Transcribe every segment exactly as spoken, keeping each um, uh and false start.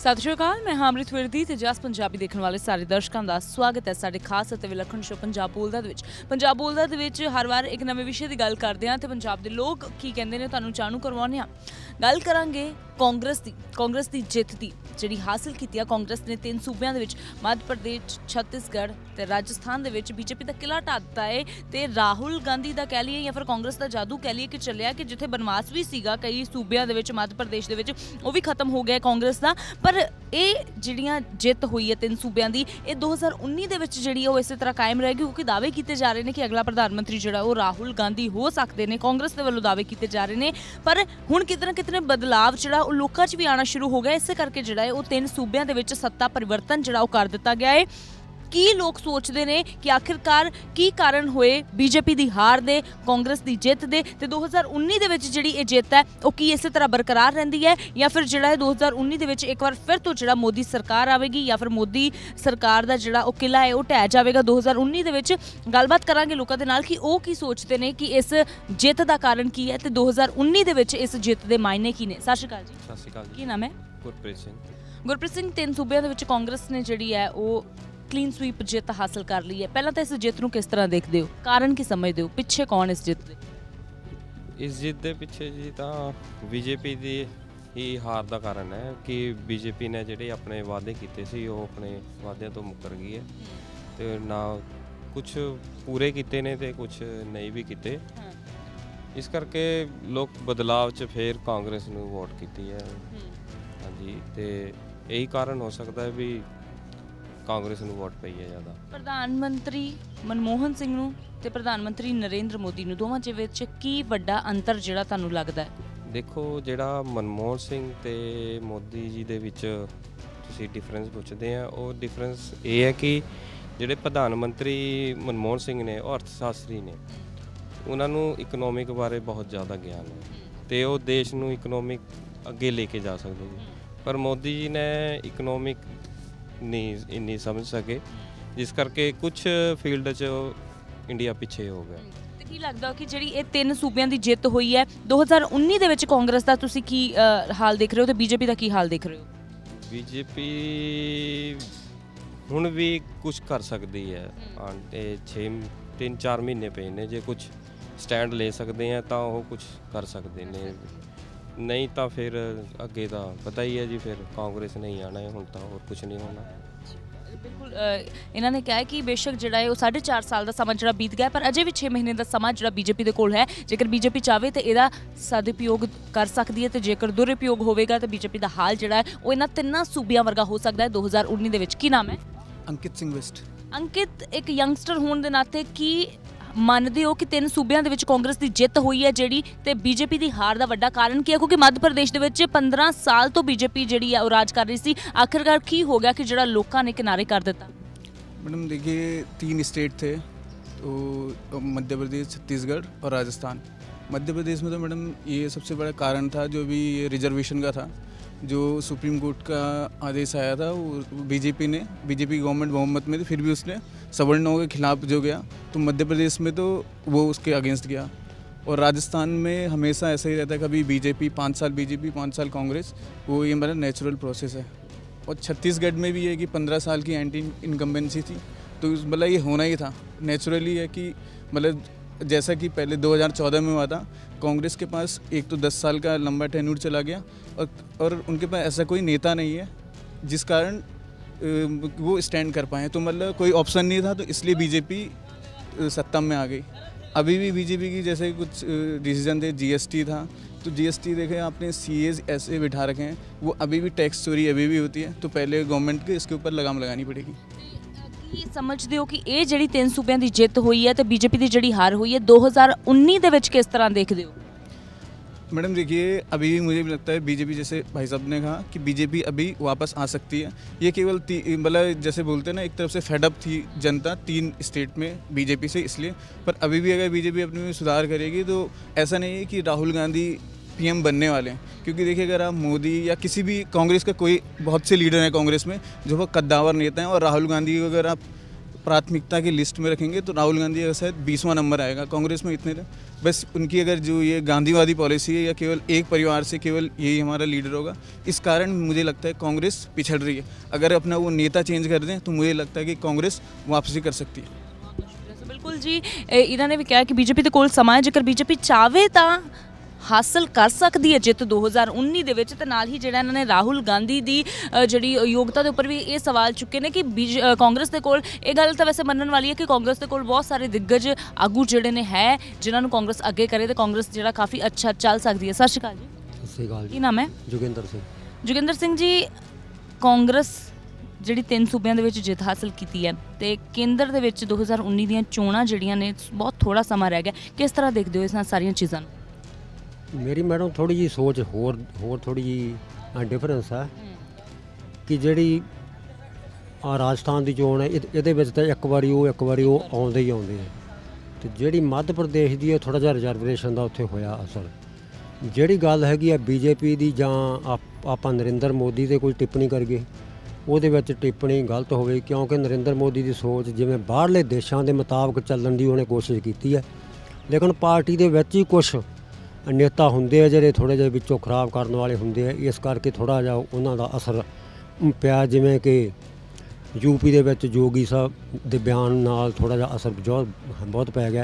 सत श्री अकाल, मैं हाँ अमृत विरदी ते जस पंजाबी देखने वाले सारे दर्शकों का स्वागत है साडे खास ਅਤੇ विलखण शो पंजाब बोलदा दे विच। पंजाब बोलदा दे विच हर वार एक नवे विषय की गल करते हैं तो पंजाब के लोग की कहते हैं तुहानूं जाणू करवाउने आ। गल करांगे कांग्रेस की कांग्रेस की जित की जिहड़ी हासिल की है कांग्रेस ने तीन सूबਿਆਂ ਦੇ ਵਿੱਚ मध्य प्रदेश छत्तीसगढ़ ਤੇ राजस्थान ਦੇ ਵਿੱਚ बीजेपी ਦਾ किला ਢਾ ਦਿੱਤਾ है ਤੇ ਰਾਹੁਲ ਗਾਂਧੀ ਦਾ ਕਹਿ ਲਈਏ ਜਾਂ ਫਿਰ ਕਾਂਗਰਸ ਦਾ ਜਾਦੂ ਕਹਿ ਲਈਏ ਕਿ ਚੱਲਿਆ ਕਿ ਜਿੱਥੇ ਬਨਵਾਸ ਵੀ ਸੀਗਾ ਕਈ ਸੂਬਿਆਂ ਦੇ ਵਿੱਚ मध्य प्रदेश ਦੇ ਵਿੱਚ ਉਹ ਵੀ ਖਤਮ ਹੋ ਗਿਆ ਕਾਂਗਰਸ ਦਾ। ਪਰ ਇਹ ਜਿਹੜੀਆਂ ਜਿੱਤ ਹੋਈ ਹੈ ਤਿੰਨ ਸੂਬਿਆਂ ਦੀ ਇਹ ਦੋ ਹਜ਼ਾਰ ਉੱਨੀ ਦੇ ਵਿੱਚ ਜਿਹੜੀ ਉਹ ਇਸੇ ਤਰ੍ਹਾਂ ਕਾਇਮ ਰਹੇਗੀ ਕਿਉਂਕਿ ਦਾਅਵੇ ਕੀਤੇ ਜਾ ਰਹੇ ਨੇ ਕਿ ਅਗਲਾ ਪ੍ਰਧਾਨ ਮੰਤਰੀ ਜਿਹੜਾ ਉਹ ਰਾਹੁਲ ਗਾਂਧੀ ਹੋ ਸਕਦੇ ਨੇ। ਕਾਂਗਰਸ ਦੇ ਵੱਲੋਂ ਦਾਅਵੇ ਕੀਤੇ ਜਾ ਰਹੇ ਨੇ ਪਰ ਹੁਣ ਕਿਤੇ ਨਾ ਕਿਤੇ ਬਦਲਾਵ ਜਿਹੜਾ ਉਹ ਲੋਕਾਂ 'ਚ ਵੀ ਆਉਣਾ ਸ਼ੁਰੂ ਹੋ ਗਿਆ। ਇਸੇ ਕਰਕੇ ਜਿਹੜਾ ਹੈ ਉਹ ਤਿੰਨ ਸੂਬਿਆਂ ਦੇ ਵਿੱਚ ਸੱਤਾ ਪਰਿਵਰਤਨ ਜਿਹੜਾ ਉਹ ਕਰ ਦਿੱਤਾ ਗਿਆ ਹੈ। ਕੀ ਲੋਕ ਸੋਚਦੇ ਨੇ ਕਿ ਆਖਿਰਕਾਰ ਕੀ ਕਾਰਨ ਹੋਏ ਬੀਜੇਪੀ ਦੀ ਹਾਰ ਦੇ ਕਾਂਗਰਸ ਦੀ ਜਿੱਤ ਦੇ ਤੇ ਦੋ ਹਜ਼ਾਰ ਉੱਨੀ ਦੇ ਵਿੱਚ ਜਿਹੜੀ ਇਹ ਜਿੱਤ ਹੈ ਉਹ ਕੀ ਇਸੇ ਤਰ੍ਹਾਂ ਬਰਕਰਾਰ ਰਹਿੰਦੀ ਹੈ ਜਾਂ ਫਿਰ ਜਿਹੜਾ ਹੈ ਦੋ ਹਜ਼ਾਰ ਉੱਨੀ ਦੇ ਵਿੱਚ ਇੱਕ ਵਾਰ ਫਿਰ ਤੋਂ ਜਿਹੜਾ ਮੋਦੀ ਸਰਕਾਰ ਆਵੇਗੀ ਜਾਂ ਫਿਰ ਮੋਦੀ ਸਰਕਾਰ ਦਾ ਜਿਹੜਾ ਉਹ ਕਿਲਾ ਹੈ ਉਹ ਢਹਿ ਜਾਵੇਗਾ ਦੋ ਹਜ਼ਾਰ ਉੱਨੀ ਦੇ ਵਿੱਚ। ਗੱਲਬਾਤ ਕਰਾਂਗੇ ਲੋਕਾਂ ਦੇ ਨਾਲ ਕਿ ਉਹ ਕੀ ਸੋਚਦੇ ਨੇ ਕਿ ਇਸ ਜਿੱਤ ਦਾ ਕਾਰਨ ਕੀ ਹੈ ਤੇ ਦੋ ਹਜ਼ਾਰ ਉੱਨੀ ਦੇ ਵਿੱਚ ਇਸ ਜਿੱਤ ਦੇ ਮਾਇਨੇ ਕੀ ਨੇ। ਸਤਿ ਸ਼੍ਰੀ ਅਕਾਲ ਜੀ। ਸਤਿ ਸ਼੍ਰੀ ਅਕਾਲ। ਕੀ ਨਾਮ ਹੈ? ਗੁਰਪ੍ਰੀਤ ਸਿੰਘ। ਗੁਰਪ੍ਰੀਤ ਸਿੰਘ, ਤਿੰਨ ਸੂਬਿਆਂ ਦੇ ਵਿੱਚ ਕਾਂਗਰਸ ਨੇ ਜਿਹੜੀ ਹੈ ਉਹ ਕਲੀਨ ਸਵੀਪ ਜਿੱਤ ਹਾਸਲ ਕਰ ਲਈ ਹੈ। ਪਹਿਲਾਂ ਤਾਂ ਇਸ ਜਿੱਤ ਨੂੰ ਕਿਸ ਤਰ੍ਹਾਂ ਦੇਖਦੇ ਹੋ, ਕਾਰਨ ਕੀ ਸਮਝਦੇ ਹੋ, ਪਿੱਛੇ ਕੌਣ ਇਸ ਜਿੱਤ ਦੇ? ਇਸ ਜਿੱਤ ਦੇ ਪਿੱਛੇ ਜੀ ਤਾਂ ਬੀਜੇਪੀ ਦੀ ਹੀ ਹਾਰ ਦਾ ਕਾਰਨ ਹੈ ਕਿ ਬੀਜੇਪੀ ਨੇ ਜਿਹੜੇ ਆਪਣੇ ਵਾਅਦੇ ਕੀਤੇ ਸੀ ਉਹ ਆਪਣੇ ਵਾਅਦਿਆਂ ਤੋਂ ਮੁੱਕਰ ਗਈ ਹੈ ਤੇ ਨਾ ਕੁਝ ਪੂਰੇ ਕੀਤੇ ਨੇ ਤੇ ਕੁਝ ਨਹੀਂ ਵੀ ਕੀਤੇ। ਇਸ ਕਰਕੇ ਲੋਕ ਬਦਲਾਵ 'ਚ ਫਿਰ ਕਾਂਗਰਸ ਨੂੰ ਵੋਟ ਕੀਤੀ ਹੈ। ਹਾਂਜੀ, ਤੇ ਇਹੀ ਕਾਰਨ ਹੋ ਸਕਦਾ ਹੈ ਵੀ ਕਾਂਗਰਸ ਨੂੰ ਵੋਟ ਪਈ ਹੈ ਜ਼ਿਆਦਾ। ਪ੍ਰਧਾਨ ਮੰਤਰੀ ਮਨਮੋਹਨ ਸਿੰਘ ਨੂੰ ਤੇ ਪ੍ਰਧਾਨ ਮੰਤਰੀ ਨਰਿੰਦਰ ਮੋਦੀ ਨੂੰ ਦੋਵਾਂ ਦੇ ਵਿੱਚ ਕੀ ਵੱਡਾ ਅੰਤਰ ਜਿਹੜਾ ਤੁਹਾਨੂੰ ਲੱਗਦਾ ਹੈ? ਦੇਖੋ, ਜਿਹੜਾ ਮਨਮੋਹਨ ਸਿੰਘ ਤੇ ਮੋਦੀ ਜੀ ਦੇ ਵਿੱਚ ਤੁਸੀਂ ਡਿਫਰੈਂਸ ਪੁੱਛਦੇ ਆ ਉਹ ਡਿਫਰੈਂਸ ਇਹ ਹੈ ਕਿ ਜਿਹੜੇ ਪ੍ਰਧਾਨ ਮੰਤਰੀ ਮਨਮੋਹਨ ਸਿੰਘ ਨੇ ਉਹ ਅਰਥ ਸ਼ਾਸਤਰੀ ਨੇ, ਉਹਨਾਂ ਨੂੰ ਇਕਨੋਮਿਕ ਬਾਰੇ ਬਹੁਤ ਜ਼ਿਆਦਾ ਗਿਆਨ ਹੈ ਤੇ ਉਹ ਦੇਸ਼ ਨੂੰ ਇਕਨੋਮਿਕ ਅੱਗੇ ਲੈ ਕੇ ਜਾ ਸਕਦੇ ਜੀ। ਪਰ ਮੋਦੀ ਜੀ ਨੇ ਇਕਨੋਮਿਕ ਨਹੀਂ ਇੰਨੀ ਸਮਝ ਸਕੇ ਜਿਸ ਕਰਕੇ ਕੁਝ ਫੀਲਡ 'ਚ ਇੰਡੀਆ ਪਿੱਛੇ ਹੋ ਗਿਆ। ਤੇ ਕੀ ਲੱਗਦਾ ਕਿ ਜਿਹੜੀ ਇਹ ਤਿੰਨ ਸੂਬਿਆਂ ਦੀ ਜਿੱਤ ਹੋਈ ਹੈ ਦੋ ਹਜ਼ਾਰ ਉੱਨੀ ਦੇ ਵਿੱਚ ਕਾਂਗਰਸ ਦਾ ਤੁਸੀਂ ਕੀ ਹਾਲ ਦੇਖ ਰਹੇ ਹੋ ਤੇ ਬੀਜੇਪੀ ਦਾ ਕੀ ਹਾਲ ਦੇਖ ਰਹੇ ਹੋ? ਬੀਜੇਪੀ ਹੁਣ ਵੀ ਕੁਝ ਕਰ ਸਕਦੀ ਹੈ ਤੇ ਛੇ ਤਿੰਨ ਚਾਰ ਮਹੀਨੇ ਪਏ ਨੇ, ਜੇ ਕੁਝ ਸਟੈਂਡ ਲੈ ਸਕਦੇ ਆ ਤਾਂ ਉਹ ਕੁਝ ਕਰ ਸਕਦੇ ਨੇ, ਨਹੀਂ ਤਾਂ ਫਿਰ ਅੱਗੇ ਤਾਂ ਪਤਾ ਹੀ ਹੈ ਜੀ, ਫਿਰ ਕਾਂਗਰਸ ਨਹੀਂ ਆਣਾ ਹੈ, ਹੁਣ ਤਾਂ ਹੋਰ ਕੁਝ ਨਹੀਂ ਹੋਣਾ। ਬਿਲਕੁਲ, ਇਹਨਾਂ ਨੇ ਕਿਹਾ ਹੈ ਕਿ ਬੇਸ਼ੱਕ ਜਿਹੜਾ ਹੈ ਉਹ ਸਾਢੇ ਚਾਰ ਸਾਲ ਦਾ ਸਮਾਂ ਜਿਹੜਾ ਬੀਤ ਗਿਆ ਪਰ ਅਜੇ ਵੀ ਛੇ ਮਹੀਨੇ ਦਾ ਸਮਾਂ ਜਿਹੜਾ ਬੀਜੇਪੀ ਦੇ ਕੋਲ ਹੈ। ਜੇਕਰ ਬੀਜੇਪੀ ਚਾਹਵੇ ਤਾਂ ਇਹਦਾ ਸਦਉਪਯੋਗ ਕਰ ਸਕਦੀ ਹੈ ਤੇ ਜੇਕਰ ਦੁਰਉਪਯੋਗ ਹੋਵੇਗਾ ਤਾਂ ਬੀਜੇਪੀ ਦਾ ਹਾਲ ਜਿਹੜਾ ਹੈ ਉਹ ਇਹਨਾਂ ਤਿੰਨਾਂ ਸੂਬਿਆਂ ਵਰਗਾ ਹੋ ਸਕਦਾ ਹੈ ਦੋ ਹਜ਼ਾਰ ਉੱਨੀ ਦੇ ਵਿੱਚ। ਕੀ ਨਾਮ ਹੈ? ਅੰਕਿਤ ਸਿੰਘ ਵੈਸਟ। ਅੰਕਿਤ, ਇੱਕ ਯੰਗਸਟਰ ਹੋਣ ਦੇ ਨਾਤੇ ਕੀ ਮੰਨਦੇ ਹੋ ਕਿ ਤਿੰਨ ਸੂਬਿਆਂ ਦੇ ਵਿੱਚ ਕਾਂਗਰਸ ਦੀ ਜਿੱਤ ਹੋਈ ਹੈ ਜਿਹੜੀ ਤੇ ਬੀਜੇਪੀ ਦੀ ਹਾਰ ਦਾ ਵੱਡਾ ਕਾਰਨ ਕੀ ਹੈ? ਕਿਉਂਕਿ ਮੱਧ ਪ੍ਰਦੇਸ਼ ਦੇ ਵਿੱਚ ਪੰਦਰਾਂ ਸਾਲ ਤੋਂ ਬੀਜੇਪੀ ਜਿਹੜੀ ਹੈ ਉਹ ਰਾਜ ਕਰ ਰਹੀ ਸੀ, ਆਖਿਰਕਾਰ ਕੀ ਹੋ ਗਿਆ ਕਿ ਜਿਹੜਾ ਲੋਕਾਂ ਨੇ ਕਿਨਾਰੇ ਕਰ ਦਿੱਤਾ? मैडम देखिए, तीन स्टेट थे तो मध्य प्रदेश, छत्तीसगढ़ और राजस्थान। मध्य प्रदेश में तो मैडम ये सबसे बड़ा कारण था जो भी रिजर्वेशन का था, जो सुप्रीम कोर्ट का आदेश आया था वो बीजेपी ने बीजेपी गवर्नमेंट बहुमत में थी फिर भी उसने सवर्णों के खिलाफ जो गया तो मध्य प्रदेश में तो वो उसके अगेंस्ट गया। और राजस्थान में हमेशा ऐसा ही रहता है, कभी बीजेपी पाँच साल बीजेपी पाँच साल कांग्रेस, वो ये हमारा नेचुरल प्रोसेस है। और छत्तीसगढ़ में भी है कि पंद्रह साल की एंटी इनकम्बेंसी थी तो मतलब ये होना ही था, नेचुरली है कि मतलब जैसा कि पहले दो हज़ार चौदह में हुआ था, कांग्रेस के पास एक तो दस साल का लंबा टेन्यूर चला गया और और उनके पास ऐसा कोई नेता नहीं है जिस कारण वो स्टैंड कर पाए, तो मतलब कोई ऑप्शन नहीं था तो इसलिए बीजेपी सत्ता में आ गई। अभी भी बीजेपी की जैसे कुछ डिसीजन थे, जीएसटी था तो जीएसटी देखे आपने सीएज ऐसे बिठा रखे हैं, वो अभी भी टैक्स चोरी अभी भी होती है तो पहले गवर्नमेंट के इसके ऊपर लगाम लगानी पड़ेगी। ਕੀ ਸਮਝਦੇ ਹੋ ਕਿ ਇਹ ਜਿਹੜੀ ਤਿੰਨ ਸੂਬਿਆਂ ਦੀ ਜਿੱਤ ਹੋਈ ਹੈ ਤੇ ਬੀਜੇਪੀ ਦੀ ਜਿਹੜੀ ਹਾਰ ਹੋਈ ਹੈ ਦੋ ਹਜ਼ਾਰ ਉੱਨੀ ਦੇ ਵਿੱਚ ਕਿਸ ਤਰ੍ਹਾਂ ਦੇਖਦੇ ਹੋ? मैडम देखिए, अभी भी मुझे भी लगता है बीजेपी, जैसे भाई साहब ने कहा कि बीजेपी अभी वापस आ सकती है। ये केवल मतलब जैसे बोलते हैं ना, एक तरफ से फेडअप थी जनता तीन स्टेट में बीजेपी से, इसलिए। पर अभी भी अगर बीजेपी अपने में सुधार करेगी तो ऐसा नहीं है कि राहुल गांधी पीएम बनने वाले हैं, क्योंकि देखिए अगर आप मोदी या किसी भी कांग्रेस का कोई बहुत से लीडर हैं कांग्रेस में जो वो कद्दावर नेता हैं, और राहुल गांधी को अगर आप प्राथमिकता की लिस्ट में रखेंगे तो राहुल गांधी का शायद बीसवां नंबर आएगा। कांग्रेस में इतने बस उनकी अगर जो ये गांधीवादी पॉलिसी है या केवल एक परिवार से केवल यही हमारा लीडर होगा, इस कारण मुझे लगता है कांग्रेस पिछड़ रही है। अगर अपना वो नेता चेंज कर दें तो मुझे लगता है कि कांग्रेस वापसी कर सकती है। ਬਿਲਕੁਲ ਜੀ, ਇਹ ਇਹਨਾਂ ਨੇ ਵੀ ਕਿਹਾ ਕਿ ਬੀਜੇਪੀ ਦੇ ਕੋਲ ਸਮਾਂ ਹੈ, ਜੇਕਰ ਬੀਜੇਪੀ ਚਾਹਵੇ ਤਾਂ ਹਾਸਲ ਕਰ ਸਕਦੀ ਹੈ ਜਿੱਤ ਦੋ ਹਜ਼ਾਰ ਉੱਨੀ ਦੇ ਵਿੱਚ। ਤੇ ਨਾਲ ਹੀ ਜਿਹੜਾ ਇਹਨਾਂ ਨੇ ਰਾਹੁਲ ਗਾਂਧੀ ਦੀ ਅ, ਜਿਹੜੀ ਯੋਗਤਾ ਦੇ ਉੱਪਰ ਵੀ ਇਹ ਸਵਾਲ ਚੁੱਕੇ ਨੇ ਕਿ ਬੀਜ ਅ, ਕਾਂਗਰਸ ਦੇ ਕੋਲ, ਇਹ ਗੱਲ ਤਾਂ ਵੈਸੇ ਮੰਨਣ ਵਾਲੀ ਹੈ ਕਿ ਕਾਂਗਰਸ ਦੇ ਕੋਲ ਬਹੁਤ ਸਾਰੇ ਦਿੱਗਜ ਆਗੂ ਜਿਹੜੇ ਨੇ ਹੈ ਜਿਨ੍ਹਾਂ ਨੂੰ ਕਾਂਗਰਸ ਅੱਗੇ ਕਰੇ ਤੇ ਕਾਂਗਰਸ ਜਿਹੜਾ ਕਾਫੀ ਅੱਛਾ ਚੱਲ ਸਕਦੀ ਹੈ। ਸਤਿ ਸ਼੍ਰੀ ਅਕਾਲ ਜੀ। ਸਤਿ ਸ਼੍ਰੀ ਅਕਾਲ ਕੀ ਜੀ। ਨਾਮ ਹੈ? ਜੋਗਿੰਦਰ ਸਿੰਘ। ਜੋਗਿੰਦਰ ਸਿੰਘ ਜੀ, ਕਾਂਗਰਸ ਜਿਹੜੀ ਤਿੰਨ ਸੂਬਿਆਂ ਦੇ ਵਿੱਚ ਜਿੱਤ ਹਾਸਲ ਕੀਤੀ ਹੈ ਤੇ ਕੇਂਦਰ ਦੇ ਵਿੱਚ ਦੋ ਹਜ਼ਾਰ ਉੱਨੀ ਦੀਆਂ ਚੋਣਾਂ ਜਿਹੜੀਆਂ ਨੇ ਬਹੁਤ ਥੋੜਾ ਸਮਾਂ ਰਹਿ ਗਿਆ, ਕਿਸ ਤਰ੍ਹਾਂ ਦੇਖਦੇ ਹੋ ਇਹਨਾਂ ਸਾਰੀਆਂ ਚੀਜ਼ਾਂ ਨੂੰ? ਮੇਰੀ ਮੈਡਮ ਥੋੜੀ ਜੀ ਸੋਚ ਹੋਰ ਹੋਰ ਥੋੜੀ ਜੀ ਡਿਫਰੈਂਸ ਹੈ ਕਿ ਜਿਹੜੀ ਆ ਰਾਜਸਥਾਨ ਦੀ ਚੋਣ ਹੈ ਇਹ- ਇਹਦੇ ਵਿੱਚ ਤਾਂ ਇੱਕ ਵਾਰੀ ਉਹ ਇੱਕ ਵਾਰੀ ਉਹ ਆਉਂਦੇ ਹੀ ਆਉਂਦੇ ਆ, ਤੇ ਜਿਹੜੀ ਮੱਧ ਪ੍ਰਦੇਸ਼ ਦੀ ਹੈ ਥੋੜਾ ਜਿਹਾ ਰਿਜ਼ਰਵੇਸ਼ਨ ਦਾ ਉੱਥੇ ਹੋਇਆ ਅਸਰ। ਜਿਹੜੀ ਗੱਲ ਹੈਗੀ ਆ ਬੀਜੇਪੀ ਦੀ ਜਾਂ ਆਪ- ਆਪਾਂ ਨਰਿੰਦਰ ਮੋਦੀ ਤੇ ਕੋਈ ਟਿੱਪਣੀ ਕਰੀਏ ਉਹਦੇ ਵਿੱਚ ਟਿੱਪਣੀ ਗਲਤ ਹੋਵੇ, ਕਿਉਂਕਿ ਨਰਿੰਦਰ ਮੋਦੀ ਦੀ ਸੋਚ ਜਿਵੇਂ ਬਾਹਰਲੇ ਦੇਸ਼ਾਂ ਦੇ ਮੁਤਾਬਕ ਚੱਲਣ ਦੀ ਉਹਨੇ ਕੋਸ਼ਿਸ਼ ਕੀਤੀ ਹੈ, ਲੇਕਿਨ ਪਾਰਟੀ ਦੇ ਵਿੱਚ ਹੀ ਕੁਛ ਨੇਤਾ ਹੁੰਦੇ ਆ ਜਿਹੜੇ ਥੋੜ੍ਹੇ ਜਿਹੇ ਵਿੱਚੋਂ ਖਰਾਬ ਕਰਨ ਵਾਲੇ ਹੁੰਦੇ ਆ, ਇਸ ਕਰਕੇ ਥੋੜ੍ਹਾ ਜਿਹਾ ਉਹਨਾਂ ਦਾ ਅਸਰ ਪਿਆ। ਜਿਵੇਂ ਕਿ ਯੂਪੀ ਦੇ ਵਿੱਚ ਜੋਗੀ ਸਾਹਿਬ ਦੇ ਬਿਆਨ ਨਾਲ ਥੋੜ੍ਹਾ ਜਿਹਾ ਅਸਰ ਜੋ ਬਹੁਤ ਪੈ ਗਿਆ,